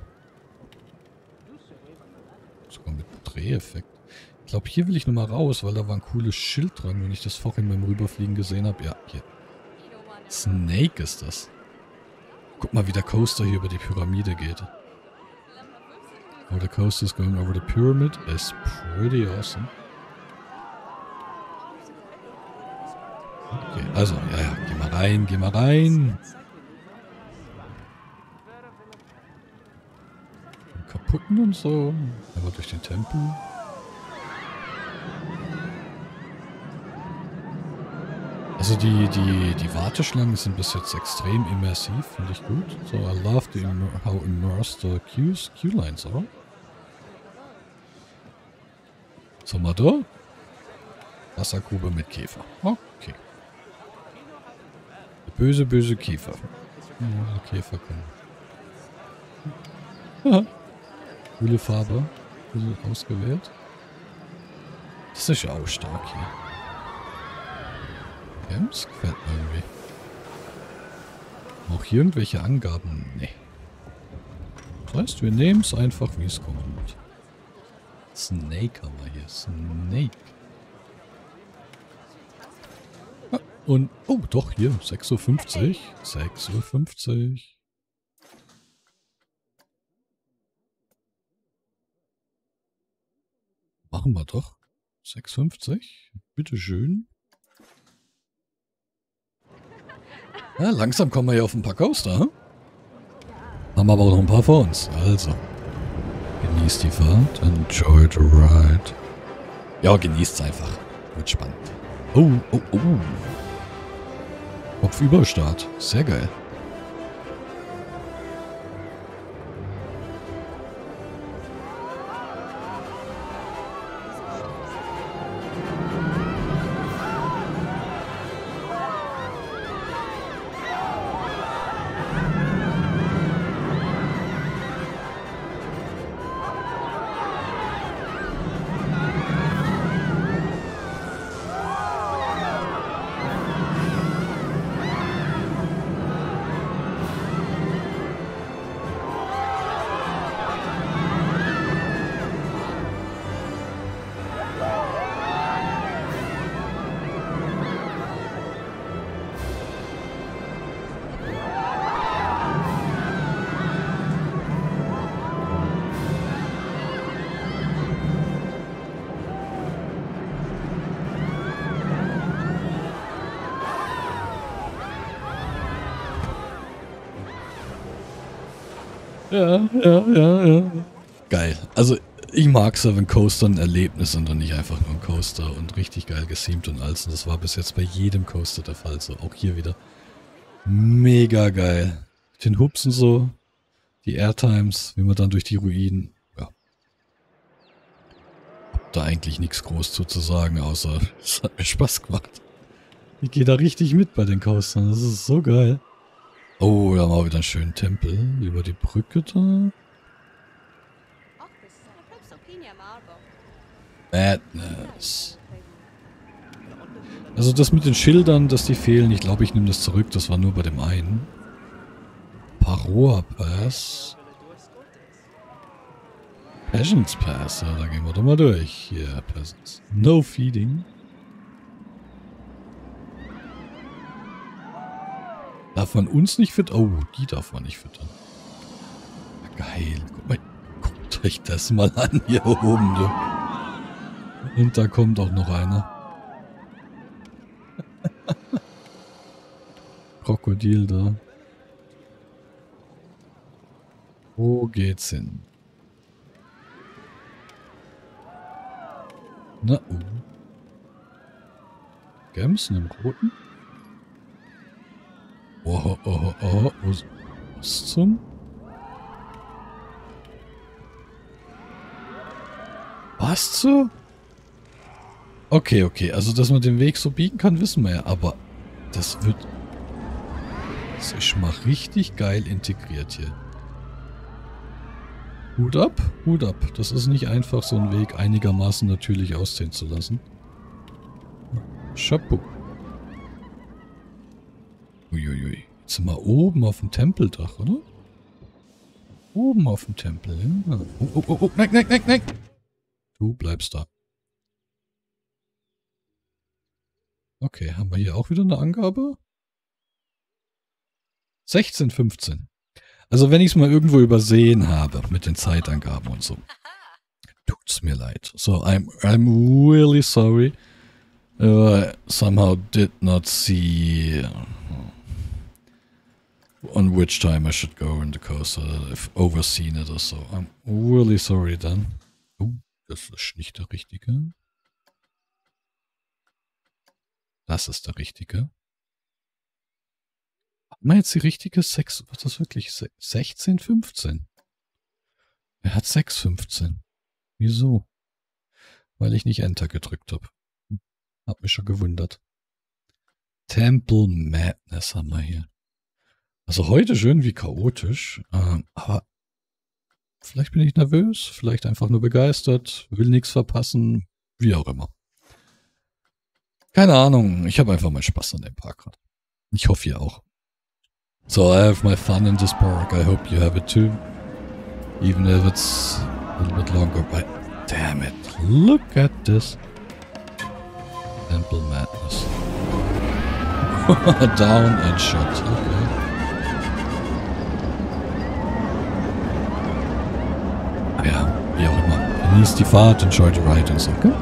Sogar mit Dreheffekt. Ich glaube, hier will ich nochmal raus, weil da war ein cooles Schild dran, wenn ich das vorhin beim Rüberfliegen gesehen habe. Ja, hier. Snake ist das. Guck mal, wie der Coaster hier über die Pyramide geht. Oh, the coaster is going over the pyramid. Is pretty awesome. Okay, also, ja, ja, geh mal rein, geh mal rein. Und kaputten und so. Aber durch den Tempel. Also die, die, die Warteschlangen sind bis jetzt extrem immersiv, finde ich gut. So, I love the immer how immersed the queues, queue lines are. So, mal da. Wassergrube mit Käfer. Okay. Der böse, böse Käfer. Ja, der Käfer kommen. Ja. Coole Farbe. Ausgewählt. Das ist ja auch stark hier. Das gefällt mir irgendwie. Auch hier irgendwelche Angaben? Nee. Das heißt, wir nehmen es einfach, wie es kommt. Snake haben wir hier. Snake. Ah, und, oh, doch, hier. sechs Uhr fünfzig. sechs Uhr fünfzig. Machen wir doch. sechs Uhr fünfzig. Bitteschön. Ja, langsam kommen wir hier auf ein paar Coaster. Hm? Haben aber auch noch ein paar vor uns. Also, genießt die Fahrt. Enjoy the ride. Ja, genießt es einfach. Wird spannend. Oh, oh, oh. Kopfüberstart. Sehr geil. Ja, ja, ja, ja. Geil. Also, ich mag es ja, wenn Coaster ein Erlebnis sind und nicht einfach nur ein Coaster und richtig geil geseamt und alles. Und das war bis jetzt bei jedem Coaster der Fall. So, auch hier wieder. Mega geil. Den Hupsen so, die Airtimes, wie man dann durch die Ruinen. Ja. Hab da eigentlich nichts groß zu, zu sagen, außer es hat mir Spaß gemacht. Ich gehe da richtig mit bei den Coastern. Das ist so geil. Oh, da haben wir wieder einen schönen Tempel über die Brücke da. Madness. Also das mit den Schildern, dass die fehlen, ich glaube, ich nehme das zurück. Das war nur bei dem einen. Paroa Pass. Peasants Pass, ja, da gehen wir doch mal durch. Hier, Peasants. No feeding. Darf man uns nicht füttern? Oh, die darf man nicht füttern. Ja, geil. Guck mal, guckt euch das mal an hier oben, du. Und da kommt auch noch einer. Krokodil da. Wo geht's hin? Na, oh. Gemsen im Roten? Oh, oh, oh, oh. Was, was zum? Was zu? Okay, okay. Also, dass man den Weg so biegen kann, wissen wir ja. Aber das wird... Das ist schon mal richtig geil integriert hier. Hut ab, Hut ab. Das ist nicht einfach, so einen Weg einigermaßen natürlich aussehen zu lassen. Chapeau. Uiuiui. Jetzt sind wir oben auf dem Tempeldach, oder? Oben auf dem Tempel, ja. Oh, oh, oh, oh, nein, nein, nein, nein. Du bleibst da. Okay, haben wir hier auch wieder eine Angabe? sechzehn fünfzehn. Also wenn ich es mal irgendwo übersehen habe mit den Zeitangaben und so, tut's mir leid. So, I'm, I'm really sorry. Uh, somehow did not see on which time I should go in the coaster, if overseen it or so. I'm really sorry then. Oh, das ist nicht der richtige. Das ist der richtige. Hat man jetzt die richtige sechs, was ist das wirklich? sechzehn fünfzehn? Er hat sechs fünfzehn. Wieso? Weil ich nicht Enter gedrückt habe. Hab mich schon gewundert. Temple Madness haben wir hier. Also heute schön wie chaotisch, ähm, aber vielleicht bin ich nervös, vielleicht einfach nur begeistert, will nichts verpassen, wie auch immer. Keine Ahnung, ich habe einfach mal Spaß an dem Park gerade. Ich hoffe ihr auch. So, I have my fun in this park. I hope you have it too. Even if it's a little bit longer, but damn it. Look at this. Temple Madness. Down and shot. Okay. Ja, wie auch immer. Genießt die Fahrt, enjoy the ride und so, okay?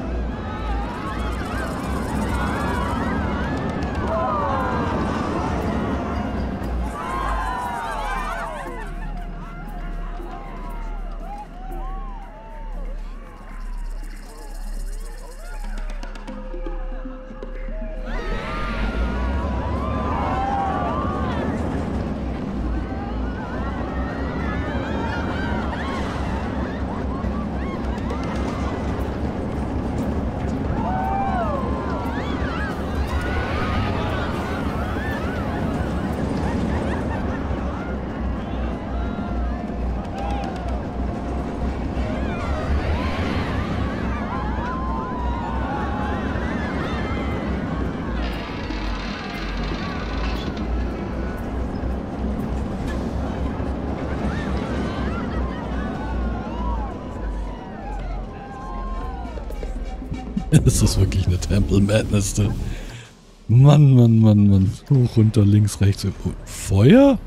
Das ist wirklich eine Temple Madness. Da. Mann, Mann, Mann, Mann. Hoch, runter, links, rechts. Oh, Feuer?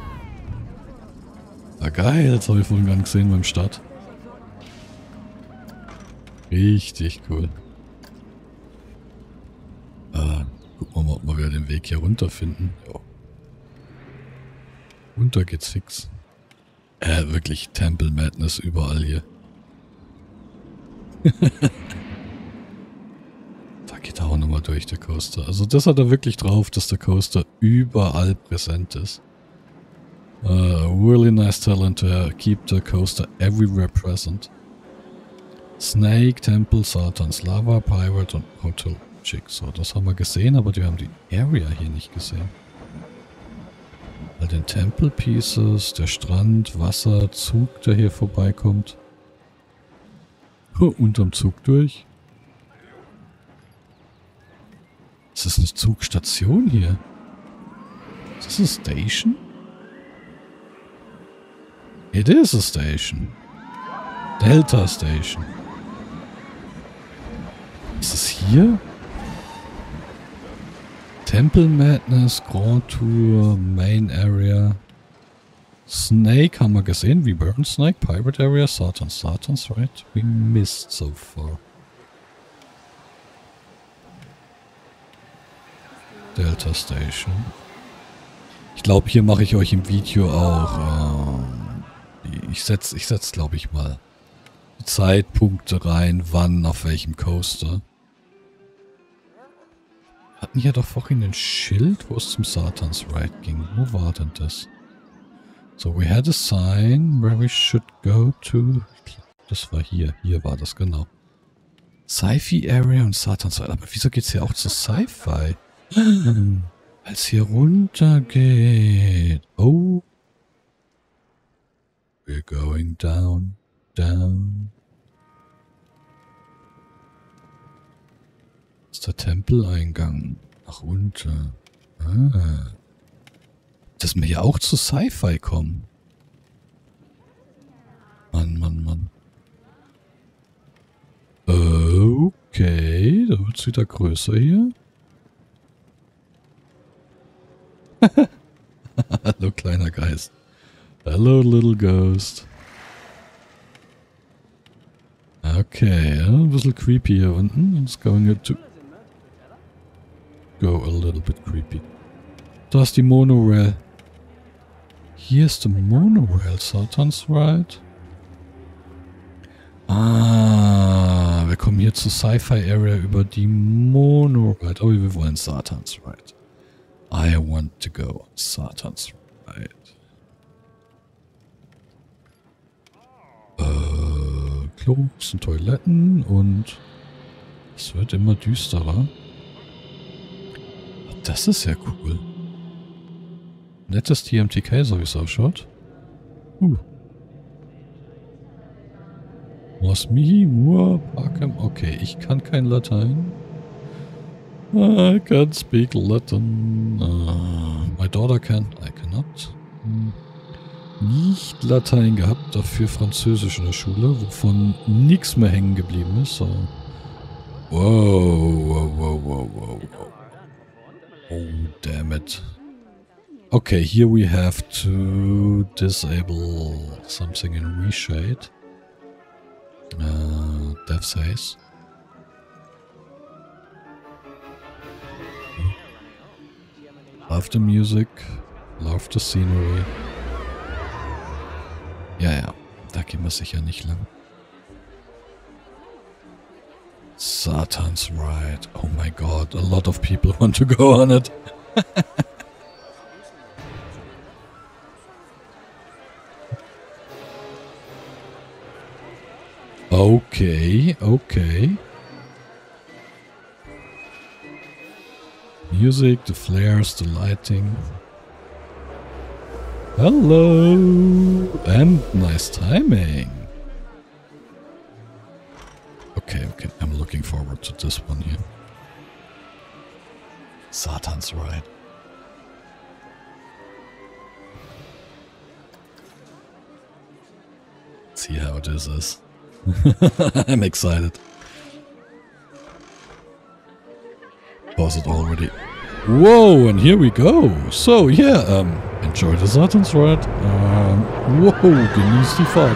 Ah, geil. Das habe ich vorhin gar nicht gesehen beim Start. Richtig cool. Ah, gucken wir mal, ob wir wieder den Weg hier runter finden. Jo. Runter geht's fix. Äh, wirklich Temple Madness überall hier. Geht auch nochmal durch, der Coaster. Also das hat er wirklich drauf, dass der Coaster überall präsent ist. Uh, really nice talent to keep the coaster everywhere present. Snake, Temple, Satans, Lava, Pirate und Hotel Jigsaw. Das haben wir gesehen, aber wir haben die Area hier nicht gesehen. All den Temple Pieces, der Strand, Wasser, Zug, der hier vorbeikommt. Unterm Zug durch. Ist das eine Zugstation hier? Ist das eine Station? It is a station. Delta Station. Ist es hier? Temple Madness, Grand Tour, Main Area. Snake haben wir gesehen. We burn Snake, Pirate Area, Satans, Satans, right? We missed so far. Delta Station. Ich glaube, hier mache ich euch im Video auch. Äh, ich setze, ich setz, glaube ich, mal die Zeitpunkte rein, wann, auf welchem Coaster. Hatten hier doch vorhin ein Schild, wo es zum Satans Ride ging. Wo war denn das? So, we had a sign where we should go to. Das war hier. Hier war das, genau. Sci-Fi Area und Satans Ride. Aber wieso geht's hier auch zu Sci-Fi? Weil es hier runter geht. Oh. We're going down, down. Das ist der Tempeleingang. Nach unten. Ah. Dass wir hier auch zu Sci-Fi kommen. Mann, Mann, Mann. Okay, da wird es wieder größer hier. Hallo, kleiner Geist. Hello, little ghost. Okay, ja, ein bisschen creepy hier unten. It's going to go a little bit creepy. Da ist die Monorail. Hier ist die Monorail, Satans Ride. Ah, wir kommen hier zur Sci-Fi Area über die Monorail. Oh, wir wollen Satans Ride. I want to go on Satans Ride. Äh, Klos und Toiletten und es wird immer düsterer. Das ist ja cool. Nettes T M T K, so wie es ausschaut. Uh. Was mi, mua, pakem. Okay, ich kann kein Latein. I can't speak Latin. Uh, my daughter can. I cannot. Hm. Nicht Latein gehabt, dafür Französisch in der Schule, wovon nichts mehr hängen geblieben ist. So. Wow, wow, wow, wow, wow, wow. Oh, damn it. Okay, here we have to disable something in reshade. Uh, Death's Haze. Love the music, love the scenery. Ja, ja, da gehen wir sicher nicht lang. Satans Ride. Oh my god, a lot of people want to go on it. Okay, okay. Music, the flares, the lighting. Hello! And nice timing. Okay, okay, I'm looking forward to this one here. Satans Ride. Let's see how this is. I'm excited. Was it already? Whoa, and here we go. So, yeah, um, enjoy the Satans Ride. Um, whoa, genießt die Fahrt.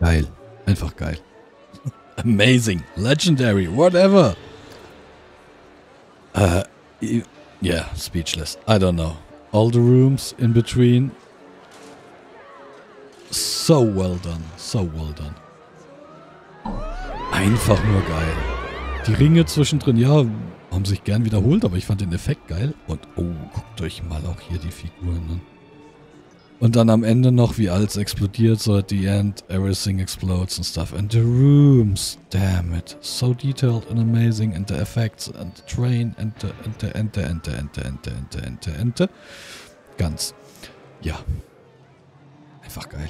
Geil. Einfach geil. Amazing. Legendary. Whatever. Uh, yeah, speechless. I don't know. All the rooms in between. So well done. So well done. Einfach nur geil. Die Ringe zwischendrin, ja, haben sich gern wiederholt, aber ich fand den Effekt geil. Und, oh, guckt euch mal auch hier die Figuren an. Und dann am Ende noch, wie alles explodiert, so at the end, everything explodes and stuff. And the rooms, damn it. So detailed and amazing. And the effects and the train and the, and the, and the, and the, and the, and the, and the, and the, and the. Ganz. Ja. Einfach geil.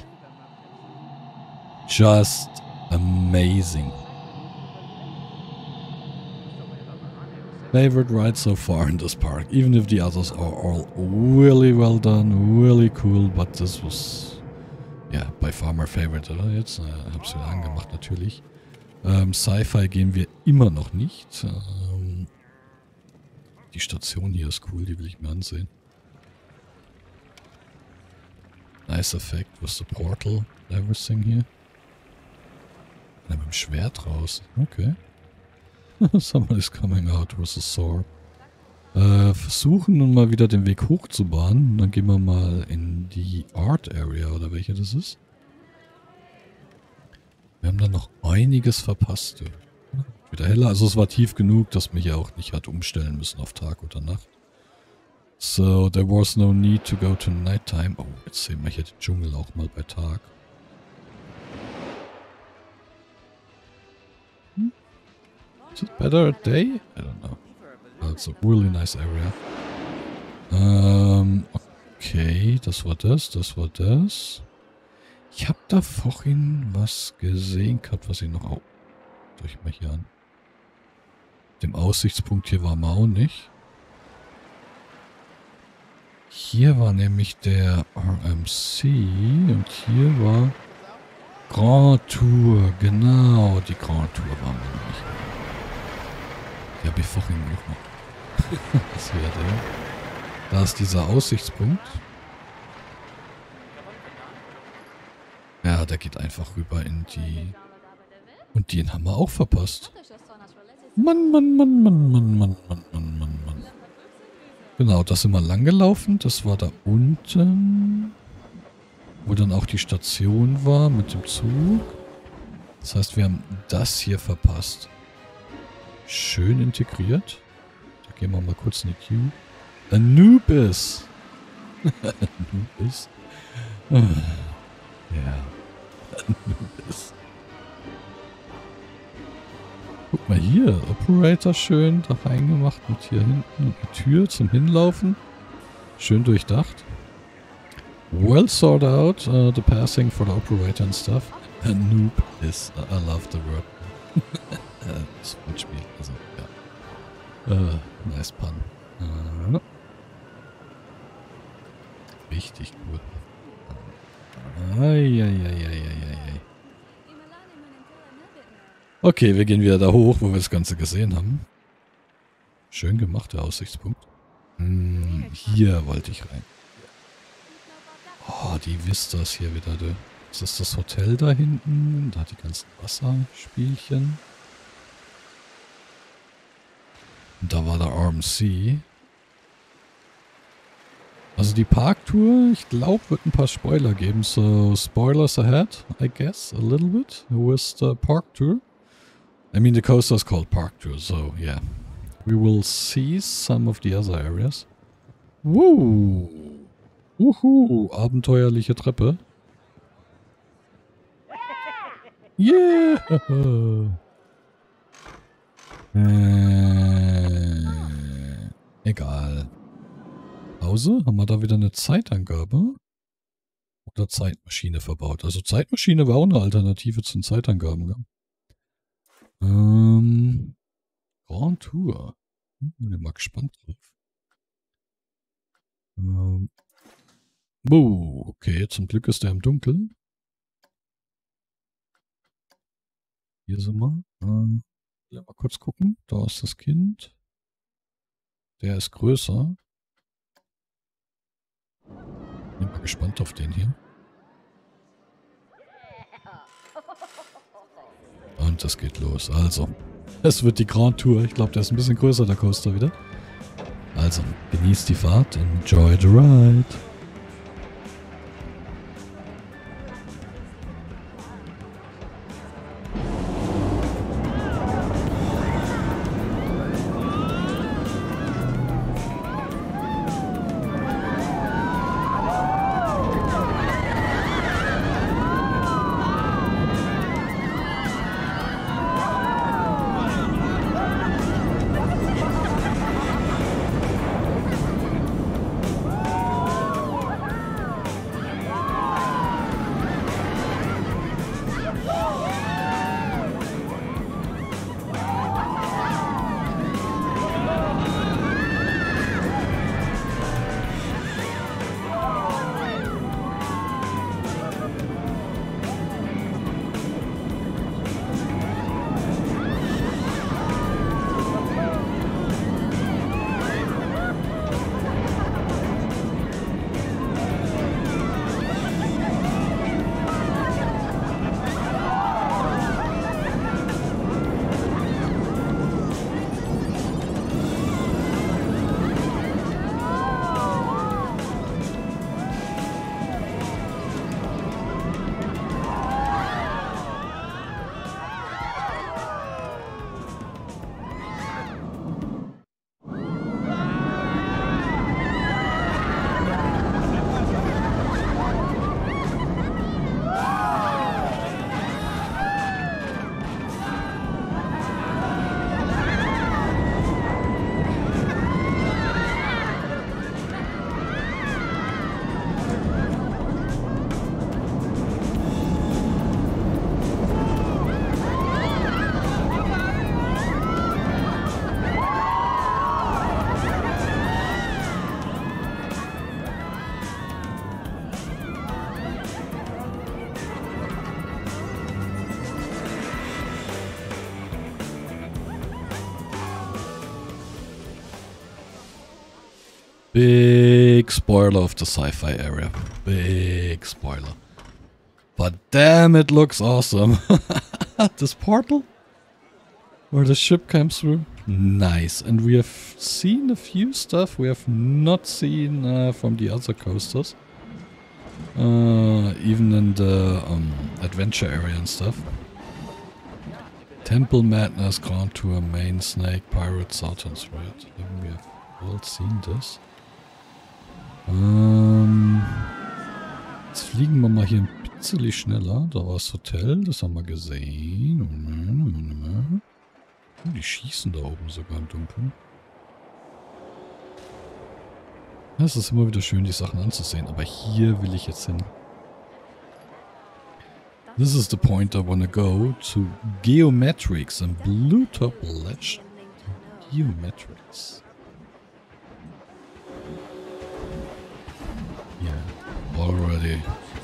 Just amazing. Favorite ride so far in this park, even if the others are all really well done, really cool, but this was, yeah, by far my favorite, oder jetzt? Äh, hab's wieder angemacht, natürlich. Ähm, Sci-Fi gehen wir immer noch nicht. Ähm, die Station hier ist cool, die will ich mir ansehen. Nice effect with the portal, everything here. Ja, mit dem Schwert raus, okay. Somebody's coming out with a sword. Äh, versuchen nun mal wieder den Weg hoch zu bahnen. Dann gehen wir mal in die Art Area, oder welche das ist. Wir haben da noch einiges verpasst. Ja, wieder heller. Also es war tief genug, dass mich ja auch nicht hat umstellen müssen auf Tag oder Nacht. So, there was no need to go to nighttime. Oh, jetzt sehen wir hier den Dschungel auch mal bei Tag. Is it better at day? I don't know. But it's a really nice area. Ähm, okay, das war das, das war das. Ich habe da vorhin was gesehen gehabt, was ich noch... Oh, durch mal hier an. Dem Aussichtspunkt hier war man auch nicht. Hier war nämlich der R M C und hier war Grand Tour. Genau, die Grand Tour waren wir nämlich. Ja, wir vorhin noch mal. Das wäre der. Da ist dieser Aussichtspunkt. Ja, der geht einfach rüber in die... Und den haben wir auch verpasst. Mann, Mann, Mann, Mann, Mann, Mann, Mann, Mann, Mann, Mann. Genau, da sind wir lang gelaufen. Das war da unten. Wo dann auch die Station war mit dem Zug. Das heißt, wir haben das hier verpasst. Schön integriert. Da gehen wir mal kurz in die Queue. Anubis. Anubis. Ja. Anubis. Guck mal hier. Operator schön da reingemacht. Und hier hinten die Tür zum Hinlaufen. Schön durchdacht. Well sorted out. Uh, the passing for the operator and stuff. Anubis. I love the word. Das Wortspiel, also, ja. Uh, nice pun. Uh, richtig cool. Eieieiei. Okay, wir gehen wieder da hoch, wo wir das Ganze gesehen haben. Schön gemacht, der Aussichtspunkt. Hm, hier wollte ich rein. Oh, die Vistas hier wieder. Das ist das Hotel da hinten. Da hat die ganzen Wasserspielchen. Und da war der R M C. Also die Parktour, ich glaube, wird ein paar Spoiler geben. So, spoilers ahead, I guess, a little bit. With the Parktour. I mean, the coaster is called Parktour, so yeah. We will see some of the other areas. Woo! Uhu, abenteuerliche Treppe. Yeah! Äh, egal. Pause? Haben wir da wieder eine Zeitangabe? Oder Zeitmaschine verbaut? Also Zeitmaschine war auch eine Alternative zu den Zeitangaben. Gell? Ähm, Grand Tour. Hm, bin mal gespannt drauf. Ähm, oh, okay, zum Glück ist der im Dunkeln. Hier sind wir. Ähm, mal kurz gucken. Da ist das Kind. Der ist größer. Bin mal gespannt auf den hier. Und es geht los. Also, es wird die Grand Tour. Ich glaube, der ist ein bisschen größer, der Coaster wieder. Also, genießt die Fahrt. Enjoy the ride. Big spoiler of the sci-fi area. Big spoiler. But damn, it looks awesome. This portal? Where the ship comes through? Nice. And we have seen a few stuff we have not seen uh, from the other coasters. Uh, even in the um, adventure area and stuff. Temple Madness, Grand Tour, Main Snake, Pirate, Southern Thread. We have all seen this. Ähm, jetzt fliegen wir mal hier ein bisschen schneller. Da war das Hotel, das haben wir gesehen. Oh, die schießen da oben sogar im Dunkeln. Es ist immer wieder schön, die Sachen anzusehen, aber hier will ich jetzt hin. This is the point I wanna go to Geometrics and Blue Top Ledge. Geometrics. Yeah, already.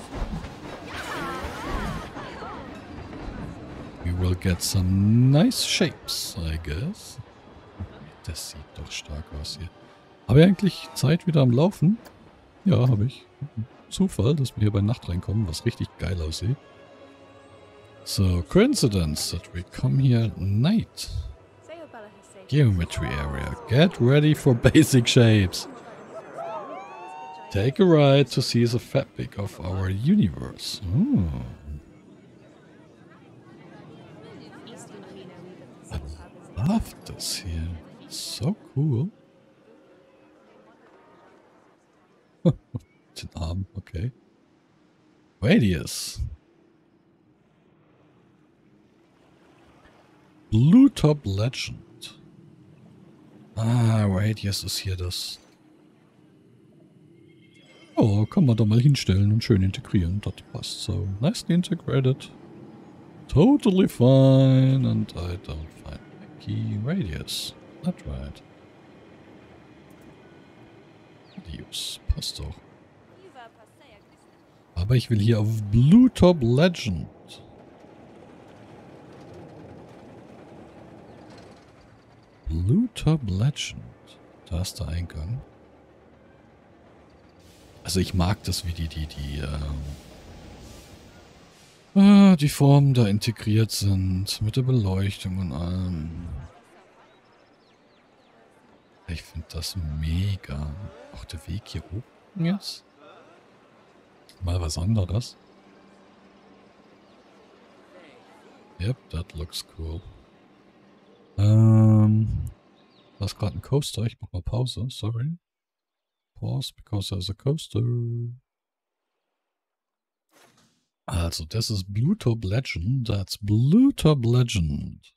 We will get some nice shapes, I guess. Das sieht doch stark aus hier. Habe ich eigentlich Zeit wieder am Laufen? Ja, habe ich. Zufall, dass wir hier bei Nacht reinkommen, was richtig geil aussieht. So, coincidence that we come here at night. Geometry area. Get ready for basic shapes. Take a ride to see the fabric of our universe. Oh. I love this here. So cool. Den Arm, okay. Radius. Blue Top Legend. Ah, Radius ist hier das. Oh, kann man da mal hinstellen und schön integrieren. Das passt so. Nicely integrated. Totally fine. And I don't find a key. Radius. Not right. Radius. Passt doch. Aber ich will hier auf Blue Top Legend. Blue Top Legend. Da ist der Eingang. Also ich mag das, wie die, die, die, ähm, Ah, die Formen da integriert sind, mit der Beleuchtung und allem. Ich finde das mega. Auch der Weg hier oben jetzt. Mal was anderes. Yep, that looks cool. Ähm, da ist gerade ein Coaster. Ich mach mal Pause, sorry. Pause, because there's a coaster. Also, das ist Blue Top Legend. That's Blue Top Legend.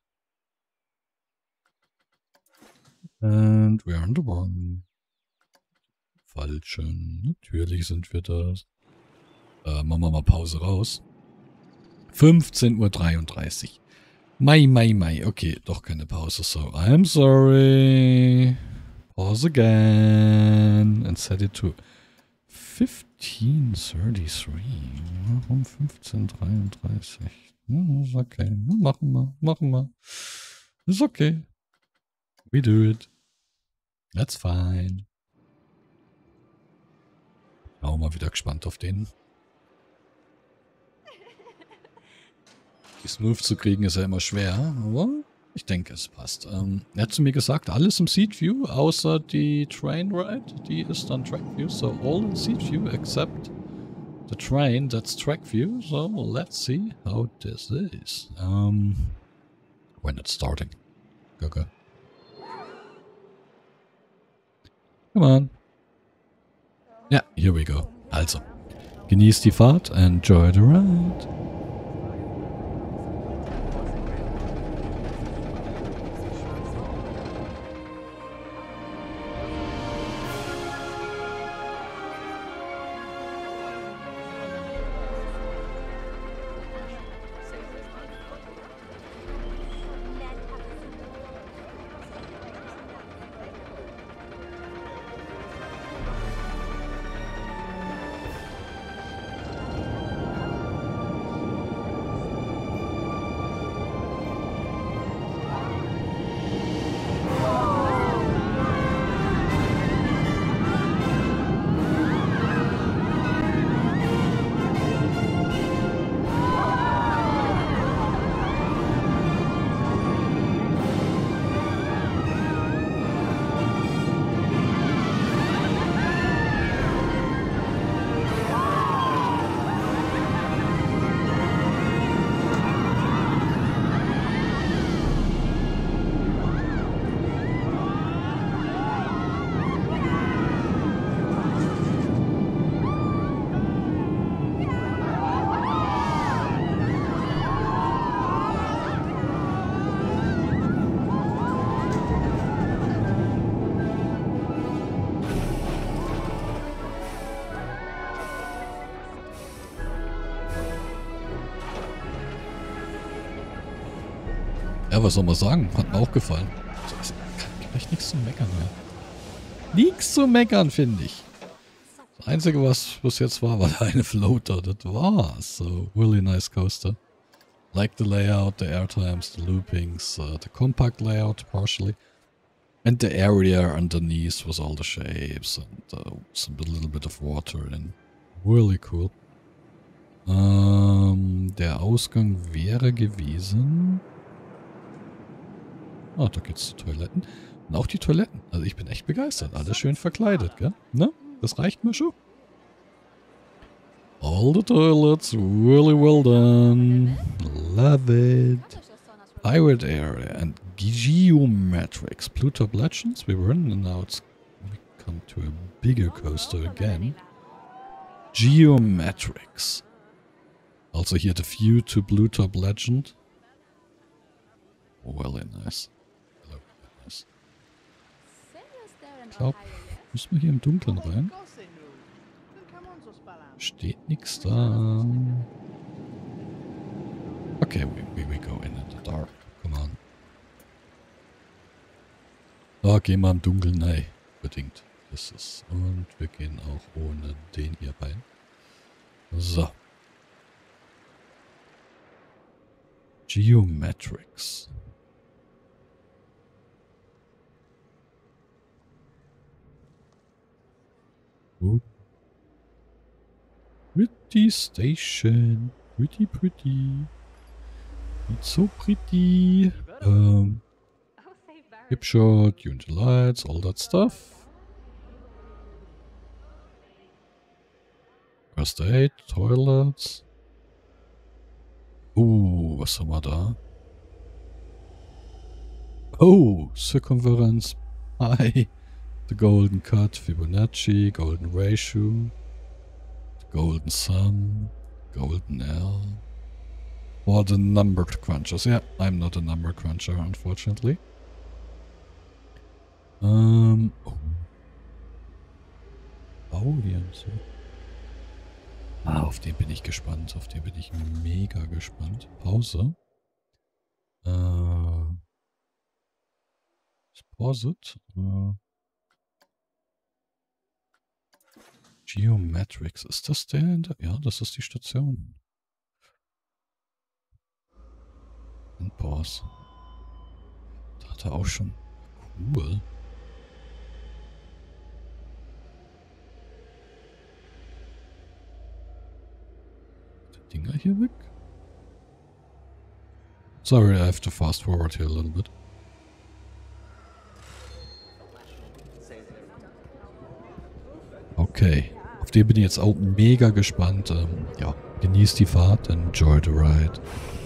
And we're on the one. Falschen. Natürlich sind wir das. Äh, machen wir mal Pause raus. fünfzehn Uhr dreiunddreißig. Mai, Mai, Mai. Okay, doch keine Pause. So, I'm sorry. Pause again. And set it to fifteen thirty-three. Warum fünfzehn Uhr dreiunddreißig? Ja, ist okay. Machen wir. Machen wir. Ist okay. We do it. That's fine. Auch mal wieder gespannt auf den. Die Smooth zu kriegen ist ja immer schwer, aber ich denke, es passt. Ähm, er hat zu mir gesagt, alles im Seat View, außer die Train Ride, die ist dann Track View. So all in Seat View except the train, that's Track View. So let's see how this is. Um, when it's starting. Go, go. Come on. Ja, here we go. Also, genießt die Fahrt, enjoy the ride. Ja, was soll man sagen? Hat mir auch gefallen. Also, es kann echt nichts zu meckern mehr. Nichts zu meckern, finde ich. Das Einzige, was bis jetzt war, war der eine Floater. Das war's. So, really nice coaster. Like the layout, the air times, the loopings, uh, the compact layout partially. And the area underneath was all the shapes and uh, some a little bit of water in. Really cool. Ähm, der Ausgang wäre gewesen... Ah, da geht's zu Toiletten. Und auch die Toiletten. Also ich bin echt begeistert. Alles schön verkleidet, gell? Ne? Das reicht mir schon. All the toilets really well done. Love it. Pirate area and geometrics. Blue Top Legends. We were in and now it's we come to a bigger coaster again. Geometrics. Also here the view to Blue Top Legend. Really nice. Ich glaube, müssen wir hier im Dunkeln rein. Steht nichts da. Okay, we, we, we go in in the dark. Come on. Da gehen wir im Dunkeln rein. Bedingt. Das ist. Und wir gehen auch ohne den hier rein. So. Geometrics. Pretty Station. Pretty, pretty. It's so pretty. Um, hip shot, unit lights, all that stuff. First aid, toilets. Uh, was haben wir da? Oh, Circumference. Hi. The Golden Cut, Fibonacci, Golden Ratio, the Golden Sun, Golden L. Or the numbered crunchers. Yeah, I'm not a number cruncher, unfortunately. Um, oh. Audience. Ah, auf den bin ich gespannt. Auf den bin ich mega gespannt. Pause. Äh. Pause it. Äh. Geometrics. Ist das der? In der? Ja, das ist die Station. Und Pause. Da hat er auch schon. Cool. Die Dinger hier weg? Sorry, I have to fast forward here a little bit. Okay. Auf den bin ich jetzt auch mega gespannt. Ähm, ja, genießt die Fahrt, enjoy the ride.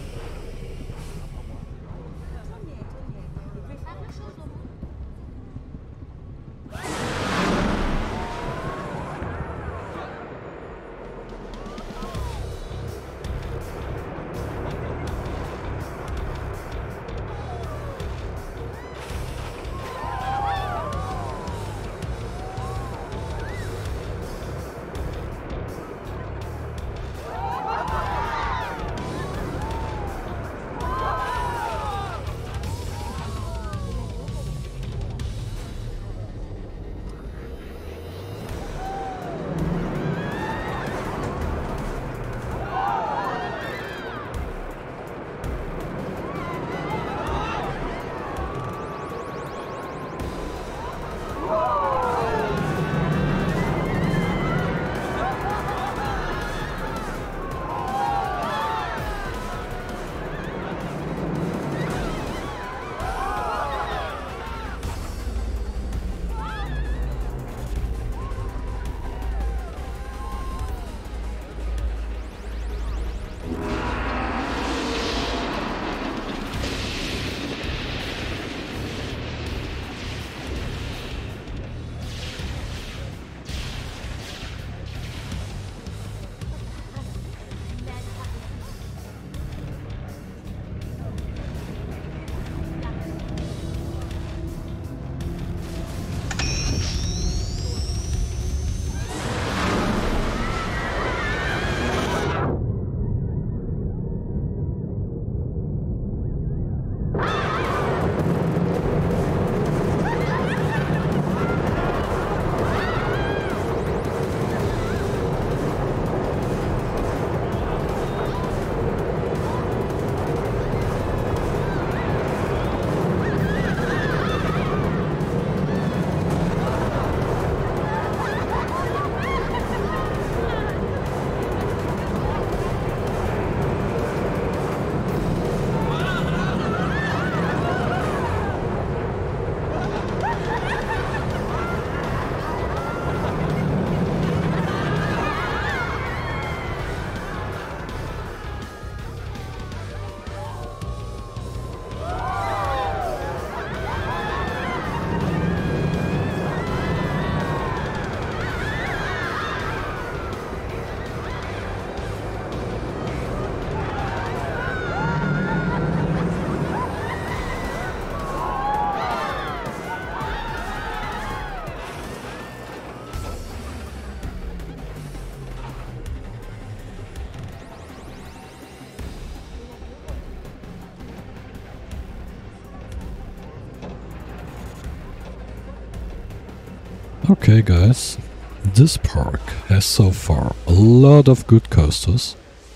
Okay guys, this park has so far a lot of good coasters,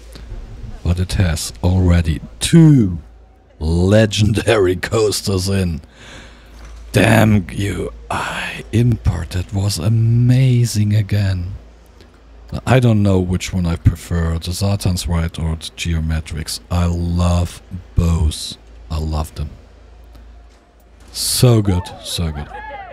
but it has already two legendary coasters in. Damn you, I import, that was amazing again. I don't know which one I prefer, the Satan's Rite or the Geometrics. I love both. I love them. So good, so good.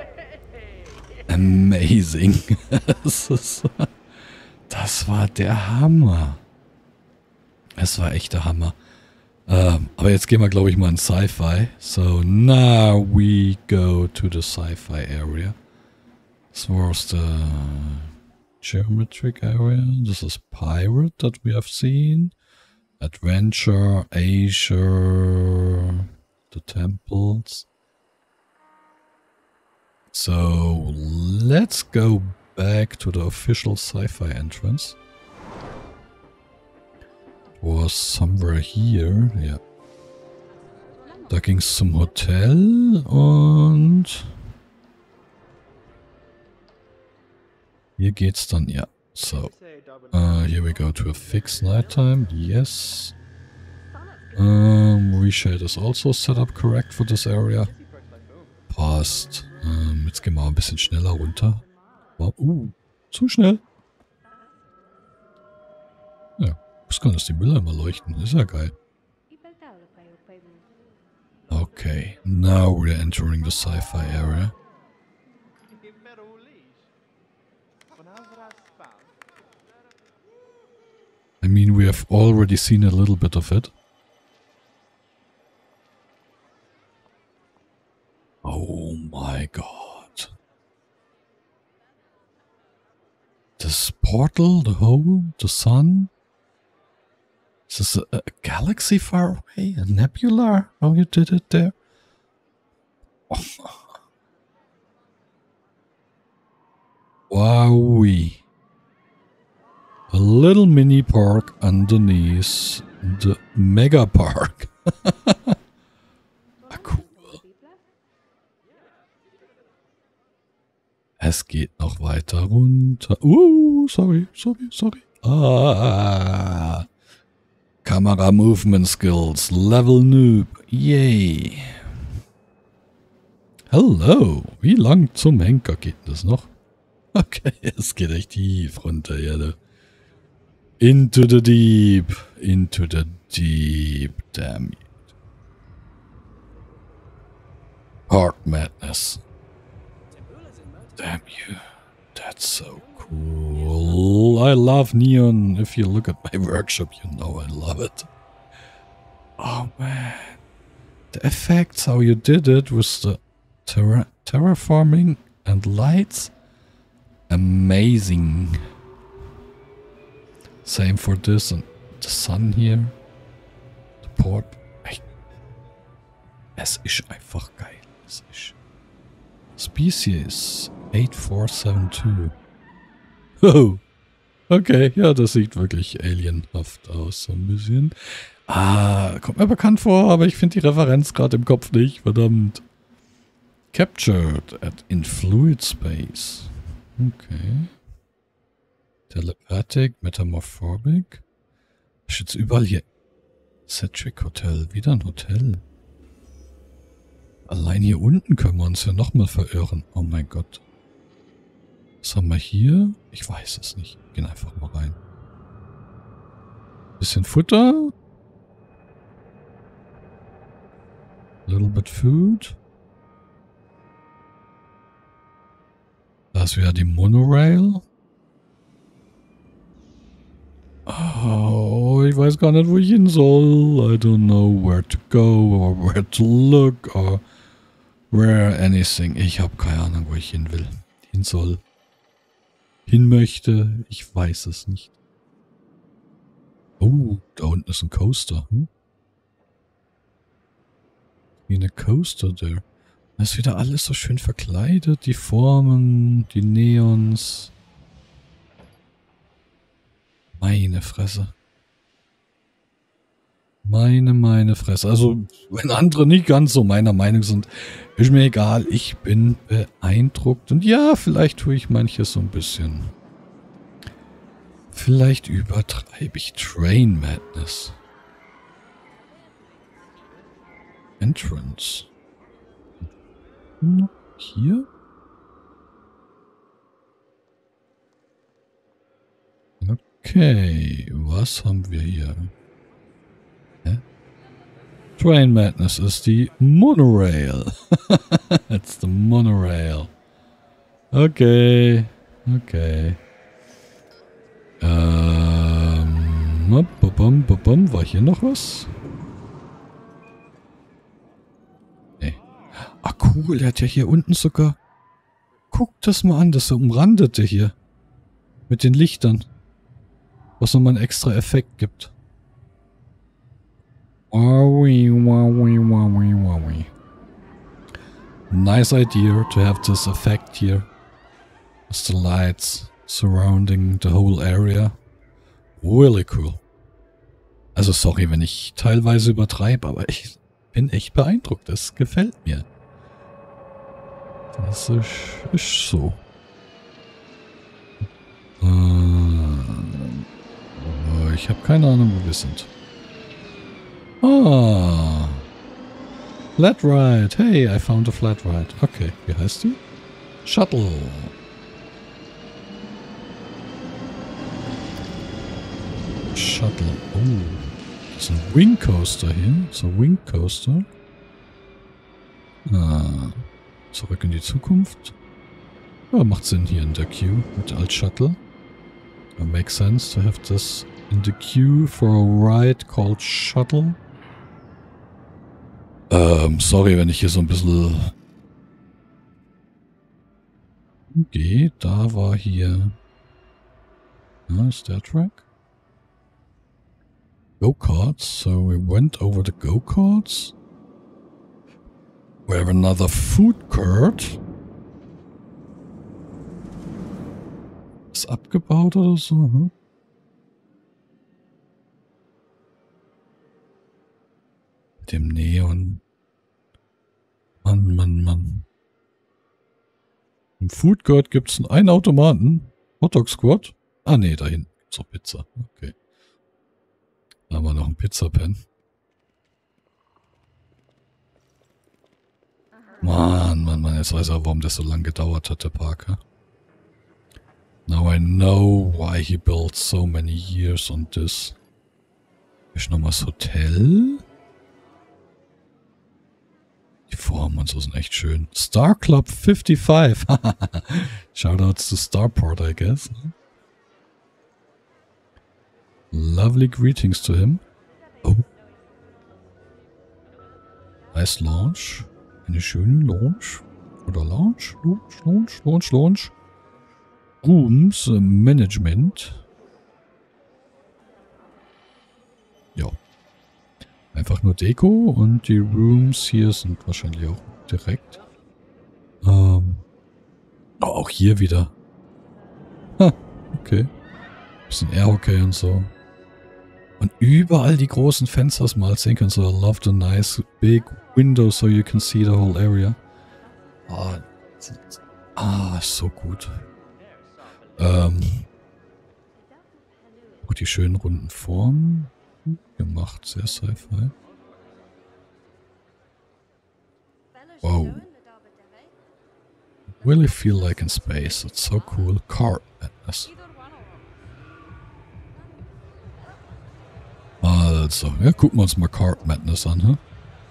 Amazing. das, ist, das war der Hammer. Es war echt der Hammer. Ähm, aber jetzt gehen wir, glaube ich, mal in Sci-Fi. So now we go to the Sci-Fi area. This was the Geometric area. This is Pirate that we have seen. Adventure, Asia, the temples. So let's go back to the official Sci-Fi entrance. It was somewhere here, ja. Da ging es zum Hotel und hier geht's dann, ja. So, uh, here we go to a fixed nighttime, yes. Um, Reshade is also set up correct for this area. Passt. Um, jetzt gehen wir mal ein bisschen schneller runter. Wow, uh, zu schnell. Ja, bis kann das die Müller immer leuchten, ist ja geil. Okay, now we're entering the sci-fi area. I mean, we have already seen a little bit of it. Oh my god. This portal, the hole, the sun. Is this a, a galaxy far away? A nebula? How you did it there? Oh. Wowee. A little mini park underneath the mega park. Ah, cool. Es geht noch weiter runter. Uh, sorry, sorry, sorry. Ah. Kamera Movement Skills. Level Noob. Yay. Hello. Wie lang zum Henker geht das noch? Okay, es geht echt tief runter, ja. Da. Into the deep. Into the deep. Damn it. Heart Madness. Damn you. That's so cool. I love neon. If you look at my workshop, you know I love it. Oh man. The effects, how you did it with the terra terraforming and lights. Amazing. Same for this and the sun here. The port. Hey. Es ist einfach geil. Es ist. Species eight four seven two. Oh. Okay, ja, das sieht wirklich alienhaft aus, so ein bisschen. Ah, kommt mir bekannt vor, aber ich finde die Referenz gerade im Kopf nicht, verdammt. Captured at in fluid space. Okay. Telepathic, Metamorphobic. Ist jetzt überall hier. Cetric Hotel, wieder ein Hotel. Allein hier unten können wir uns ja nochmal verirren. Oh mein Gott. Was haben wir hier? Ich weiß es nicht. Gehen einfach mal rein. Bisschen Futter. Little bit food. Da ist wieder die Monorail. Oh, ich weiß gar nicht, wo ich hin soll. I don't know where to go or where to look or where anything. Ich habe keine Ahnung, wo ich hin will. Hin soll. Hin möchte. Ich weiß es nicht. Oh, da unten ist ein Coaster. Hm? Wie eine Coaster there. Da ist wieder alles so schön verkleidet. Die Formen, die Neons. Meine Fresse. Meine, meine Fresse. Also, wenn andere nicht ganz so meiner Meinung sind, ist mir egal. Ich bin beeindruckt. Und ja, vielleicht tue ich manches so ein bisschen. Vielleicht übertreibe ich Train Madness. Entrance. Hier? Okay, was haben wir hier? Hä? Train Madness ist die Monorail. It's the Monorail. Okay, okay. Ähm, bum, bum, bum. War hier noch was? Nee. Ah, cool, der hat ja hier unten sogar... Guck das mal an, das so umrandete hier. Mit den Lichtern. Was nochmal einen extra Effekt gibt. Wowie, wowie, wowie, wowie. Nice idea to have this effect here. With the lights surrounding the whole area. Really cool. Also sorry, wenn ich teilweise übertreibe, aber ich bin echt beeindruckt. Das gefällt mir. Das ist, ist so. Ähm, ich habe keine Ahnung, wo wir sind. Ah. Flat Ride. Hey, I found a Flat Ride. Okay, wie heißt die? Shuttle. Shuttle. Oh. Das ist ein Wing Coaster hier. Das ist ein Wing Coaster. Ah. Zurück in die Zukunft. Ja, macht Sinn hier in der Queue mit als Shuttle. It makes sense to have this in the queue for a ride called Shuttle. Ähm, sorry, wenn ich hier so ein bisschen... Okay, da war hier... Ja, ist der Track? Go-Karts. So we went over the Go-Karts. We have another food court. Ist abgebaut oder so, hm? Mit dem Neon. Mann, Mann, Mann. Im Food Court gibt es einen Automaten. Hotdog Squad. Ah, nee, da hinten gibt's noch Pizza. Okay. Da haben wir noch einen Pizzapen. Mann, Mann, Mann, jetzt weiß er, warum das so lange gedauert hat, der Parker. Now I know why he built so many years on this. Ist nochmal das Hotel? Die Formen und so sind echt schön. Star Club fifty-five. Shoutouts to Starport, I guess. Lovely greetings to him. Oh. Nice launch. Eine schöne Launch. Oder Launch? Launch, Launch, Launch, Launch. Rooms äh, Management. Ja. Einfach nur Deko und die Rooms hier sind wahrscheinlich auch direkt. Ähm. Oh, auch hier wieder. Ha, okay. Bisschen Airhockey und so. Und überall die großen Fenster mal sehen können. So, I love the nice big window so you can see the whole area. Ah, ah so gut. Ähm. Auch die schönen runden Formen. Gemacht, sehr sci-fi. Wow. Really feel like in space. It's so cool. Cart Madness. Also, ja, gucken wir uns mal Cart Madness an, hm?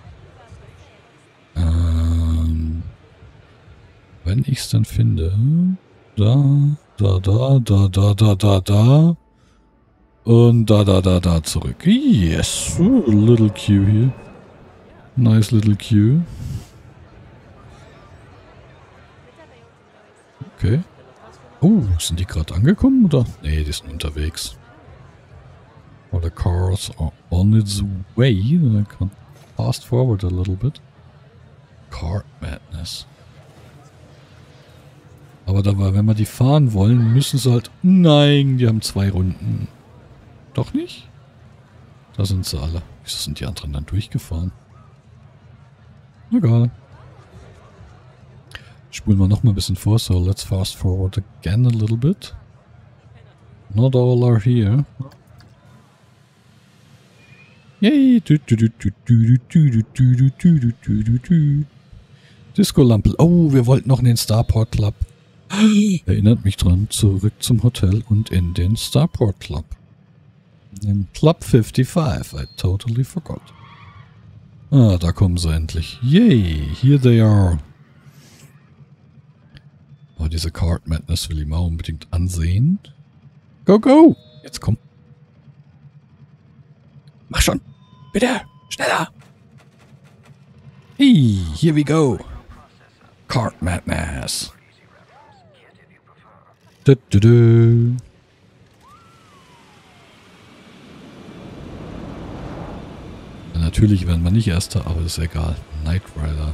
Ähm, wenn ich es dann finde, da, da, da, da, da, da, da, da und da, da, da, da zurück. Yes, oh, little queue hier. Nice little queue. Okay. Oh, sind die gerade angekommen oder? Nee, die sind unterwegs. Or the cars are on its way. I can fast forward a little bit. Cart Madness. Aber da war, wenn wir die fahren wollen, müssen sie halt... Nein, die haben zwei Runden. Doch nicht? Da sind sie alle. Wieso sind die anderen dann durchgefahren? Egal. Spulen wir noch mal ein bisschen vor. So, let's fast forward again a little bit. Not all are here. Yay! Disco-Lampe. Oh, wir wollten noch in den Starport Club. Erinnert mich dran, zurück zum Hotel und in den Starport Club. Im Club fünfundfünfzig, I totally forgot. Ah, da kommen sie endlich. Yay, here they are. Oh, diese Card Madness will ich mal unbedingt ansehen. Go, go! Jetzt komm. Mach schon! Bitte! Schneller! Hey, here we go! Card Madness. Du, du, du. Ja, natürlich werden wir nicht Erster, aber das ist egal. Knight Rider.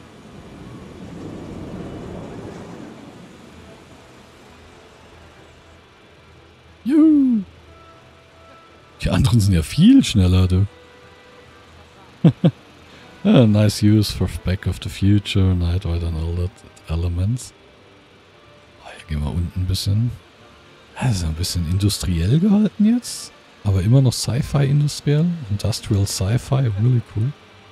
Juhu. Die anderen sind ja viel schneller, du. Yeah, nice use for Back of the Future, Knight Rider and all that elements. Oh, hier gehen wir unten ein bisschen. Das ist ein bisschen industriell gehalten jetzt. Aber immer noch Sci-Fi industriell. Industrial Sci-Fi, really cool.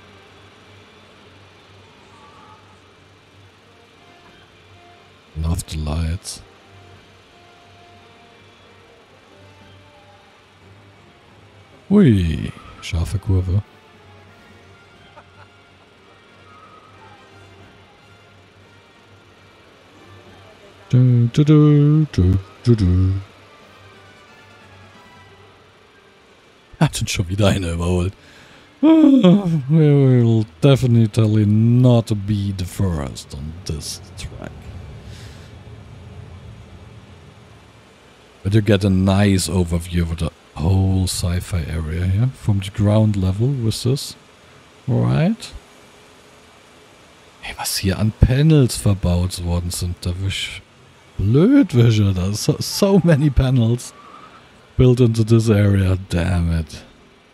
Love the lights. Ui, scharfe Kurve. Du, du, du, du, du, du. Hat uns schon wieder eine überholt. Oh, we will definitely not be the first on this track. But you get a nice overview of the whole sci-fi area here from the ground level with this. Alright. Hey, was hier an Panels verbaut worden sind, da wisch. Blöd, Wische, da so, so many panels built into this area, damn it.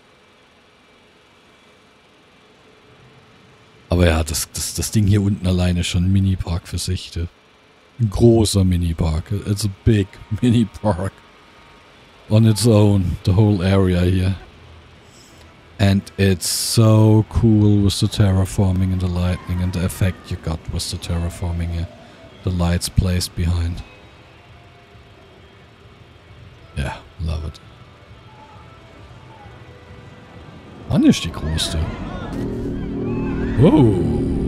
Aber ja, das, das, das Ding hier unten alleine schon ein Mini-Park für sich. Ein großer Mini-Park. It's a big Mini-Park. On its own, the whole area here. And it's so cool with the terraforming and the lightning and the effect you got with the terraforming here. The lights placed behind. Yeah, love it. Wann ist die größte? Oh.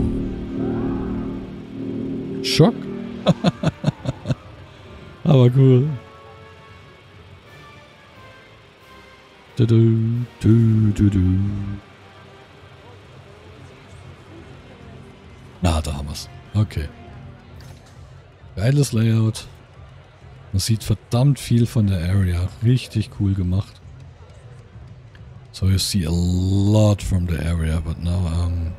Schock. Aber cool. Du, du, du, du, du. Na, da haben wir's. Okay. Geiles Layout. Man sieht verdammt viel von der Area. Richtig cool gemacht. So you see a lot from the area, but now, um...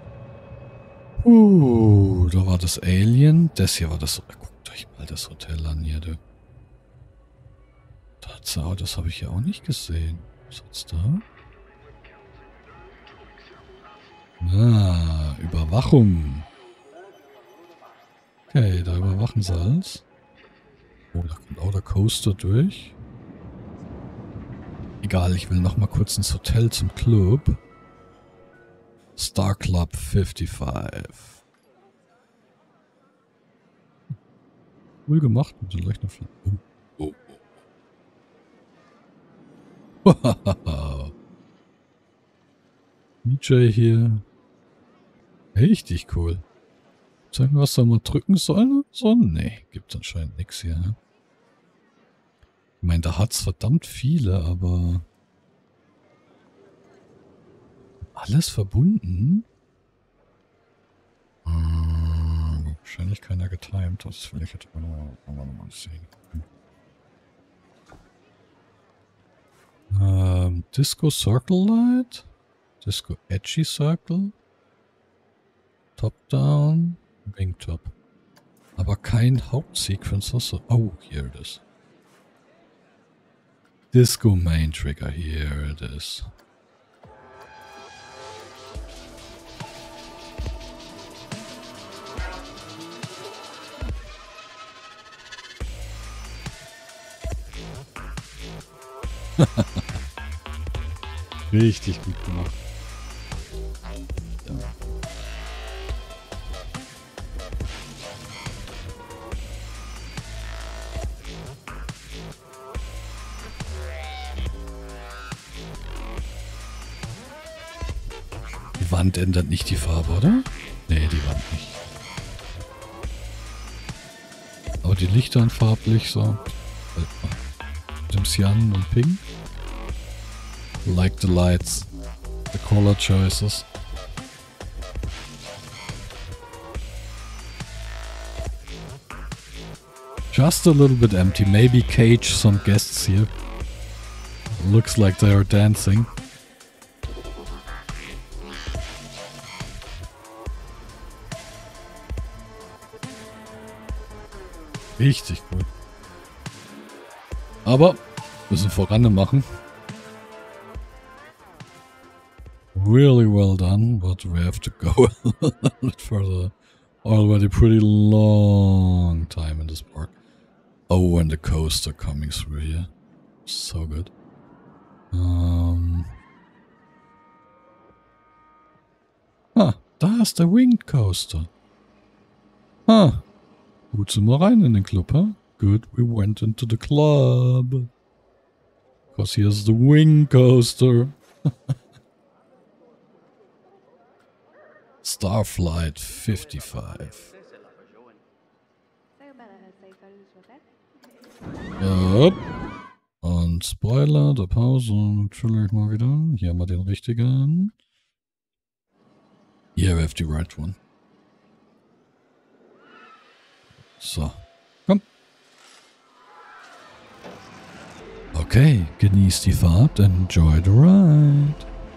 Uh, da war das Alien. Das hier war das... Guckt euch mal das Hotel an hier, du. Tatsache, das habe ich ja auch nicht gesehen. Was hat's da? Ah, Überwachung. Okay, da überwachen sie alles. Oh, da kommt auch der Coaster durch. Egal, ich will noch mal kurz ins Hotel zum Club. Star Club fünfundfünfzig. Cool gemacht mit den Leuchtnerflammen. Oh, oh, oh. D J hier. Richtig cool. Zeigen, was da mal drücken sollen? So? Nee, gibt anscheinend nichts hier. Ne? Ich meine, da hat's verdammt viele, aber... Alles verbunden? Hm, wahrscheinlich keiner getimed. Das will ich jetzt mal nochmal noch mal sehen. Ähm, Disco Circle Light? Disco Edgy Circle? Top Down? Wingtop. Aber kein Hauptsequencer. So. Oh, here it is. Disco Main Trigger. Here it is. Richtig gut gemacht. Ja. die Wand ändert nicht die Farbe, oder? Nee, die Wand nicht. Aber die Lichter sind farblich so. Mit dem Cyan und Pink. Like the lights. The color choices. Just a little bit empty. Maybe cage some guests here. Looks like they are dancing. Richtig gut. Aber müssen voran machen. Really well done, but we have to go a little bit further. Already pretty long time in this park. Oh, and the coaster coming through here. So good. Um. Ah, da ist der Winged Coaster. Ah. Gut sind wir rein in den Club, huh? Good, we went into the club. Because here's the Wing Coaster. Starflight fifty-five. Yep. Und Spoiler, der Pause. Natürlich mal wieder. Hier haben wir den richtigen. Here we have the right one. So, komm. Okay, genießt die Fahrt, enjoy the ride.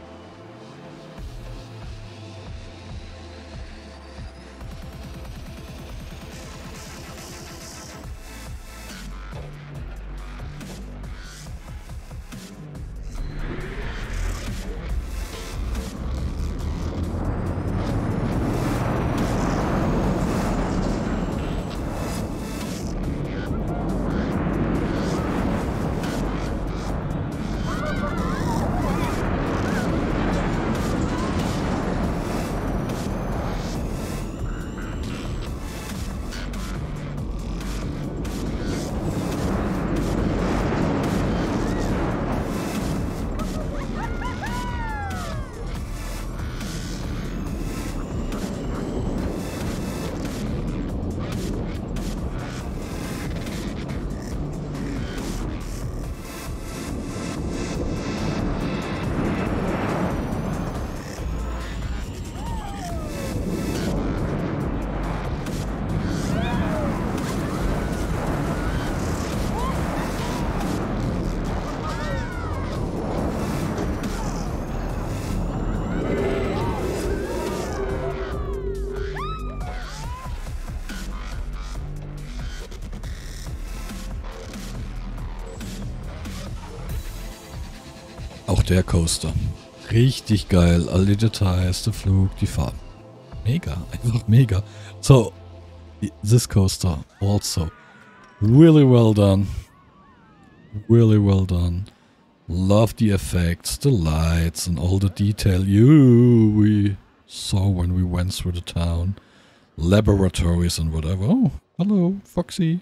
Auch der Coaster. Richtig geil. All die Details, der Flug, die Farben. Mega. Einfach mega. So, this coaster also. Really well done. Really well done. Love the effects, the lights and all the detail you we saw when we went through the town. Laboratories and whatever. Oh, hello, Foxy.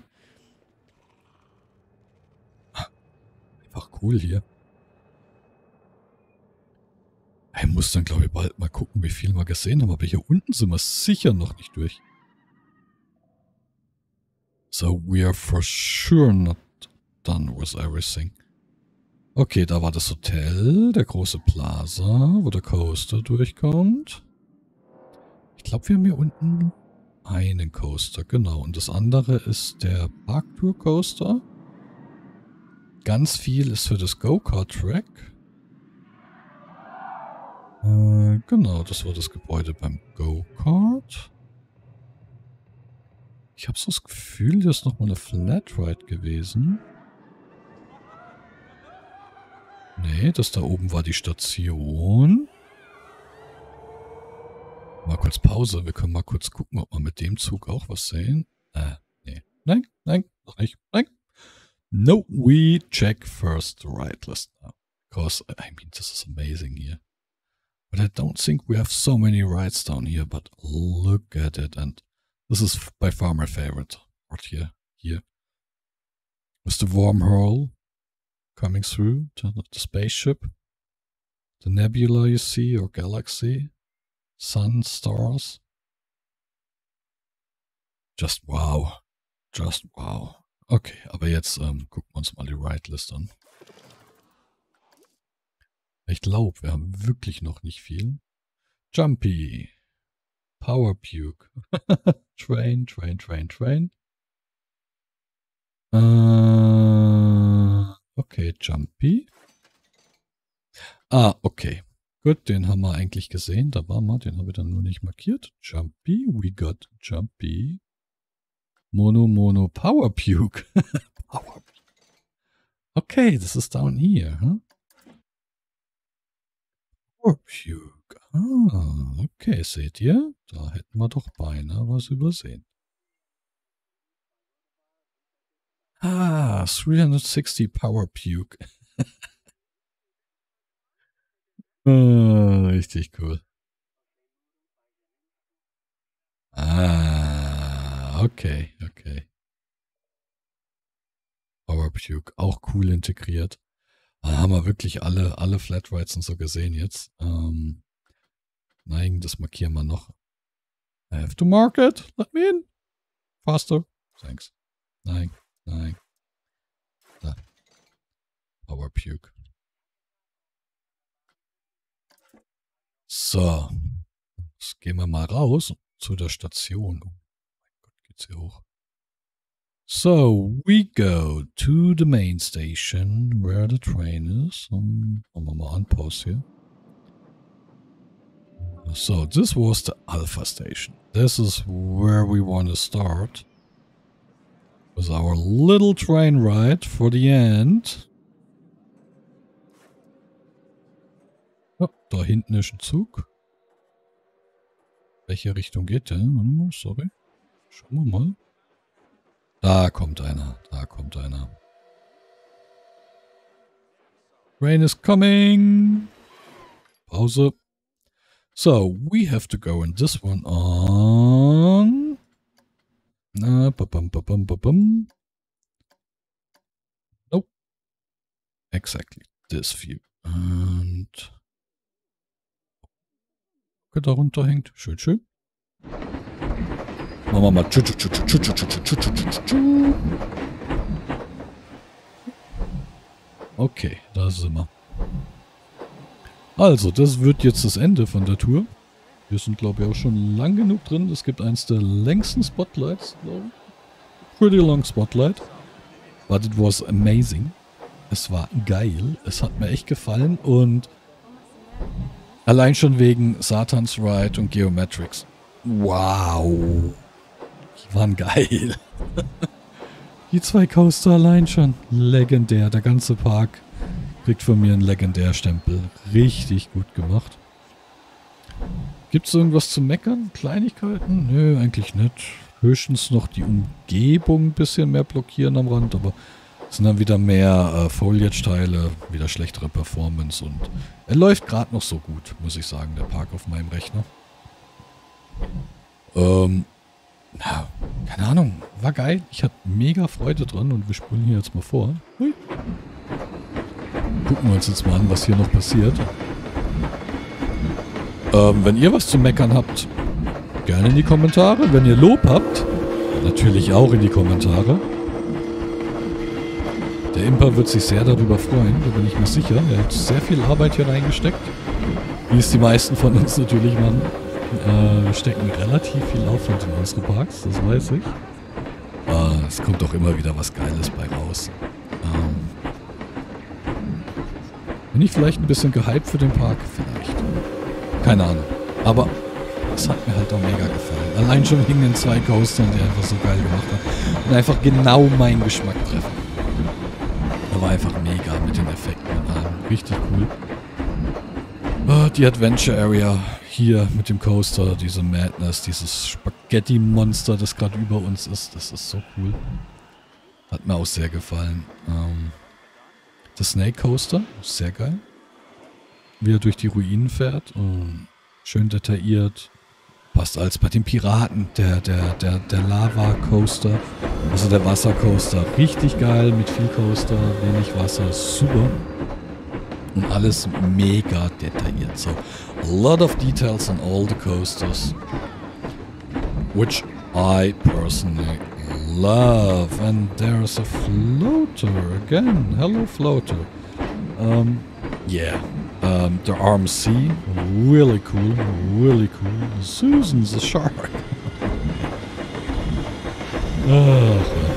Einfach cool hier. Ich muss dann, glaube ich, bald mal gucken, wie viel wir gesehen haben. Aber hier unten sind wir sicher noch nicht durch. So, we are for sure not done with everything. Okay, da war das Hotel, der große Plaza, wo der Coaster durchkommt. Ich glaube, wir haben hier unten einen Coaster, genau. Und das andere ist der Parktour Coaster. Ganz viel ist für das Go-Kart-Track. Äh, genau, das war das Gebäude beim Go-Kart. Ich habe so das Gefühl, hier ist nochmal eine Flatride gewesen. Nee, das da oben war die Station. Mal kurz Pause. Wir können mal kurz gucken, ob wir mit dem Zug auch was sehen. Äh, nee. Nein, nein, noch nicht. Nein. No, we check first the ride list now. Because, I mean, this is amazing here. But I don't think we have so many rides down here, but look at it. And this is by far my favorite part here. Here. With the wormhole coming through to the spaceship. The nebula you see, or galaxy. Sun, Stars. Just wow. Just wow. Okay, aber jetzt ähm, gucken wir uns mal die Ride-List an. Ich glaube, wir haben wirklich noch nicht viel. Jumpy. Power Puke. Train, Train, Train, Train. Äh, okay, Jumpy. Ah, okay. Gut, den haben wir eigentlich gesehen. Da war mal, den haben wir dann nur nicht markiert. Jumpy, we got Jumpy. Mono, Mono, Power Puke. Power Puke. Okay, this is down here, huh? Power Puke. Ah, okay, seht ihr? Da hätten wir doch beinahe was übersehen. Ah, dreihundertsechzig Power Puke. ah, richtig cool. Ah, okay, okay. Power Puke, auch cool integriert. Da haben wir wirklich alle, alle Flatrides und so gesehen jetzt. Ähm, nein, das markieren wir noch. I have to mark it. Let me in. Faster. Thanks. Nein, nein. Da. Power Puke. So. Jetzt gehen wir mal raus zu der Station. Oh mein Gott, geht's hier hoch. So, we go to the main station where the train is. Um, machen wir mal unpause hier. So, this was the Alpha station. This is where we want to start. With our little train ride for the end. Oh, da hinten ist ein Zug. Welche Richtung geht der? Warte mal, sorry. Schauen wir mal. Da kommt einer. Da kommt einer. Train is coming. Pause. So, we have to go in this one on. Uh, ba-bum, ba-bum, ba-bum. Nope. Exactly this view. Und da runter hängt. Schön, schön. Machen wir mal. Okay, da sind wir. Also, das wird jetzt das Ende von der Tour. Wir sind, glaube ich, auch schon lang genug drin. Es gibt eins der längsten Spotlights, glaube ich. Pretty long Spotlight. But it was amazing. Es war geil. Es hat mir echt gefallen. Und allein schon wegen Satans Ride und Geometrics. Wow. Die waren geil. Die zwei Coaster allein schon. Legendär. Der ganze Park kriegt von mir einen Legendärstempel. Richtig gut gemacht. Gibt es irgendwas zu meckern? Kleinigkeiten? Nö, eigentlich nicht. Höchstens noch die Umgebung ein bisschen mehr blockieren am Rand, aber es sind dann wieder mehr äh, Foliage-Teile, wieder schlechtere Performance und er läuft gerade noch so gut, muss ich sagen, der Park auf meinem Rechner. Ähm, ja, keine Ahnung, war geil. Ich hatte mega Freude dran und wir spulen hier jetzt mal vor. Hui. Gucken wir uns jetzt mal an, was hier noch passiert. Ähm, wenn ihr was zu meckern habt, gerne in die Kommentare. Wenn ihr Lob habt, natürlich auch in die Kommentare. Der Imper wird sich sehr darüber freuen, da bin ich mir sicher. Er hat sehr viel Arbeit hier reingesteckt. Wie es die meisten von uns natürlich machen. Äh, wir stecken relativ viel Aufwand in unsere Parks, das weiß ich. Äh, es kommt auch immer wieder was Geiles bei raus. Ähm, bin ich vielleicht ein bisschen gehypt für den Park? Vielleicht. Keine Ahnung. Aber es hat mir halt auch mega gefallen. Allein schon wegen den zwei Coastern, die einfach so geil gemacht haben. Und einfach genau meinen Geschmack treffen. Da war einfach mega mit den Effekten und allem. Richtig cool. Oh, die Adventure Area hier mit dem Coaster, diese Madness, dieses Spaghetti-Monster, das gerade über uns ist. Das ist so cool. Hat mir auch sehr gefallen. Ähm, der Snake Coaster, sehr geil. Wie er durch die Ruinen fährt. Und schön detailliert. Passt als bei den Piraten. Der, der, der, der Lava-Coaster. Also der Wasser-Coaster. Richtig geil mit viel Coaster, wenig Wasser. Super. Und alles mega detailliert. So. A lot of details on all the coasters, which I personally love. And there's a floater again. Hello, floater. Um, yeah. Um, the Arm C, really cool, really cool. Susan's a shark. Ach, ja.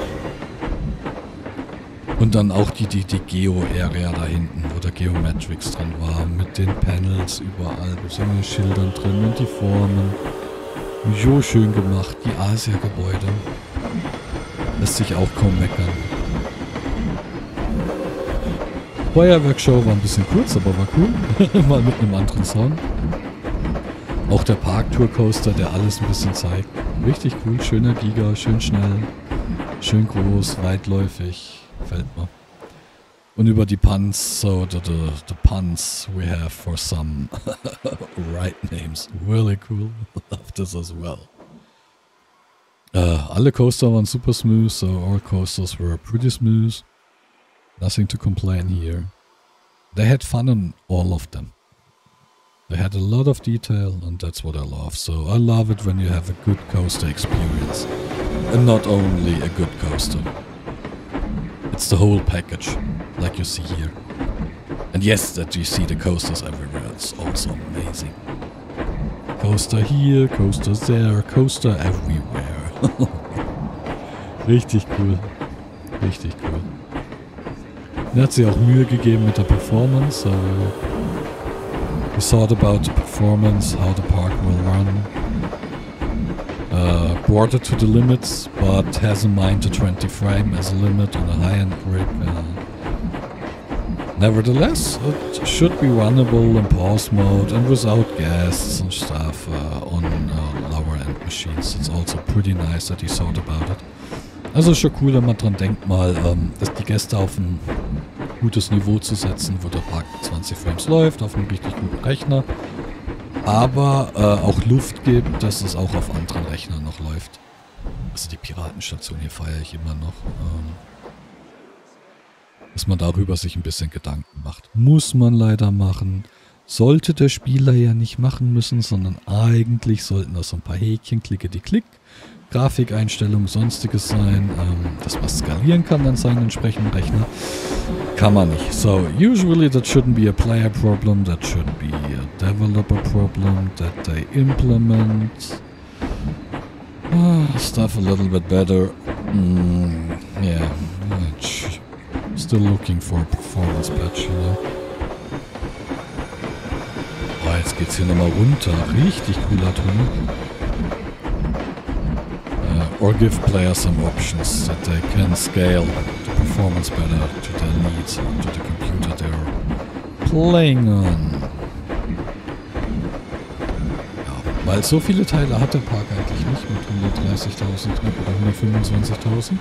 Und dann auch die, die, die Geo-Area da hinten, wo der Geometrics drin war, mit den Panels überall, mit den Schildern drin und die Formen. So schön gemacht, die Asia-Gebäude. Lässt sich auch kaum meckern. Feuerwerkshow war ein bisschen kurz, aber war cool. Mal mit einem anderen Sound. Auch der Park-Tour-Coaster, der alles ein bisschen zeigt. Richtig cool, schöner Giga, schön schnell, schön groß, weitläufig. Gefällt mir. Und über die Puns, so the, the, the puns we have for some right names. Really cool. Love this as well. Uh, alle Coaster waren super smooth, so all coasters were pretty smooth. Nothing to complain here. They had fun on all of them. They had a lot of detail, and that's what I love. So I love it when you have a good coaster experience. And not only a good coaster. It's the whole package, like you see here. And yes, that you see the coasters everywhere, it's also amazing. Coaster here, coasters there, coaster everywhere. Richtig cool. Richtig cool. Er hat sich auch Mühe gegeben mit der Performance. So we thought about the performance, how the park will run. Uh, brought it to the limits, but has in mind the twenty frame as a limit on a high-end rig. Uh, nevertheless, it should be runnable in pause mode and without guests and stuff uh, on uh, lower-end machines. It's also pretty nice that he thought about it. Also schon cool, wenn man dran denkt, mal ähm, dass die Gäste auf ein gutes Niveau zu setzen, wo der Park mit zwanzig Frames läuft, auf einem richtig guten Rechner. Aber äh, auch Luft gibt, dass es auch auf anderen Rechnern noch läuft. Also die Piratenstation hier feiere ich immer noch. Ähm, dass man darüber sich ein bisschen Gedanken macht. Muss man leider machen. Sollte der Spieler ja nicht machen müssen, sondern eigentlich sollten das so ein paar Häkchen, klicke die Klick, Grafikeinstellungen, sonstiges sein, ähm, dass man skalieren kann an seinen entsprechenden Rechner. Kann man nicht. So, usually that shouldn't be a player problem, that should be a developer problem, that they implement uh, stuff a little bit better. Mm, yeah, still looking for a performance patch, you know. Oh, jetzt geht's hier nochmal runter. Richtig cooler Tunnel. Or give players some options that they can scale the performance better to their needs, to the computer they're playing on. Ja, weil so viele Teile hat der Park eigentlich nicht mit hundertdreißigtausend oder hundertfünfundzwanzigtausend.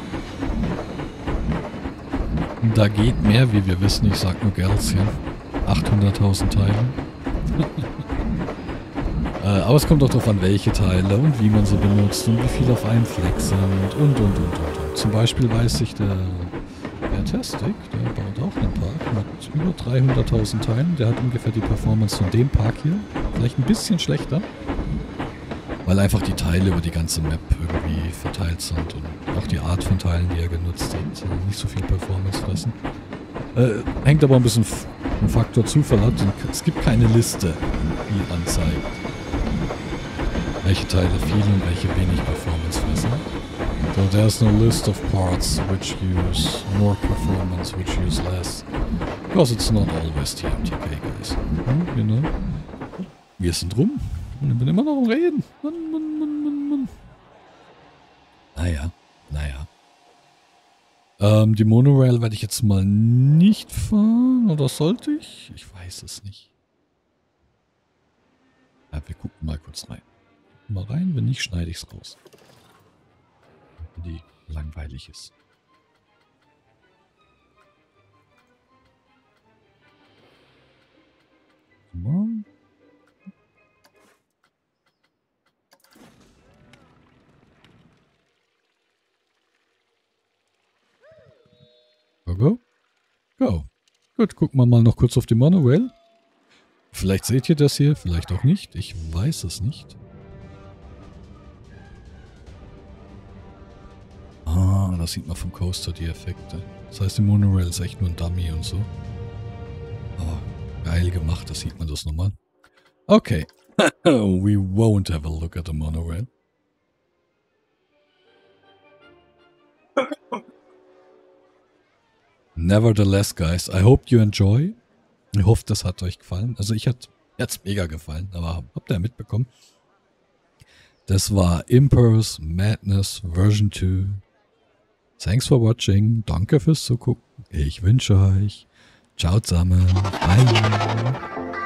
Da geht mehr, wie wir wissen, ich sag nur Geld, achthunderttausend Teile. Äh, aber es kommt auch darauf an, welche Teile und wie man sie benutzt und wie viel auf einem Fleck sind und und und und und. Zum Beispiel weiß ich, der Fantastic, der baut auch einen Park mit über dreihunderttausend Teilen. Der hat ungefähr die Performance von dem Park hier. Vielleicht ein bisschen schlechter, weil einfach die Teile über die ganze Map irgendwie verteilt sind und auch die Art von Teilen, die er genutzt hat, nicht so viel Performance fressen. Äh, hängt aber ein bisschen vom Faktor Zufall ab. Es gibt keine Liste, die anzeigt, welche Teile viel und welche wenig Performance fressen. So there's no list of parts which use more performance, which use less. Because it's not always T M T K, guys. Hm, you know? Wir sind rum. Und ich bin immer noch am Reden. Mann, Mann, Mann, Mann, Mann. Naja, naja. Ähm, die Monorail werde ich jetzt mal nicht fahren. Oder sollte ich? Ich weiß es nicht. Ja, wir gucken mal kurz rein. Mal rein, wenn nicht, schneide ich es raus. Wenn die langweilig ist. Mal. Go, go. Go. Gut, gucken wir mal noch kurz auf die Monorail. Vielleicht seht ihr das hier, vielleicht auch nicht. Ich weiß es nicht. Ah, da sieht man vom Coaster die Effekte. Das heißt, die Monorail ist echt nur ein Dummy und so. Aber geil gemacht, da sieht man das nochmal. Okay. We won't have a look at the monorail. Nevertheless, guys, I hope you enjoy. Ich hoffe, das hat euch gefallen. Also ich hat es mega gefallen, aber habt ihr mitbekommen? Das war Emperor's Madness Version zwei. Thanks for watching. Danke fürs Zugucken. Ich wünsche euch. Ciao zusammen. Bye.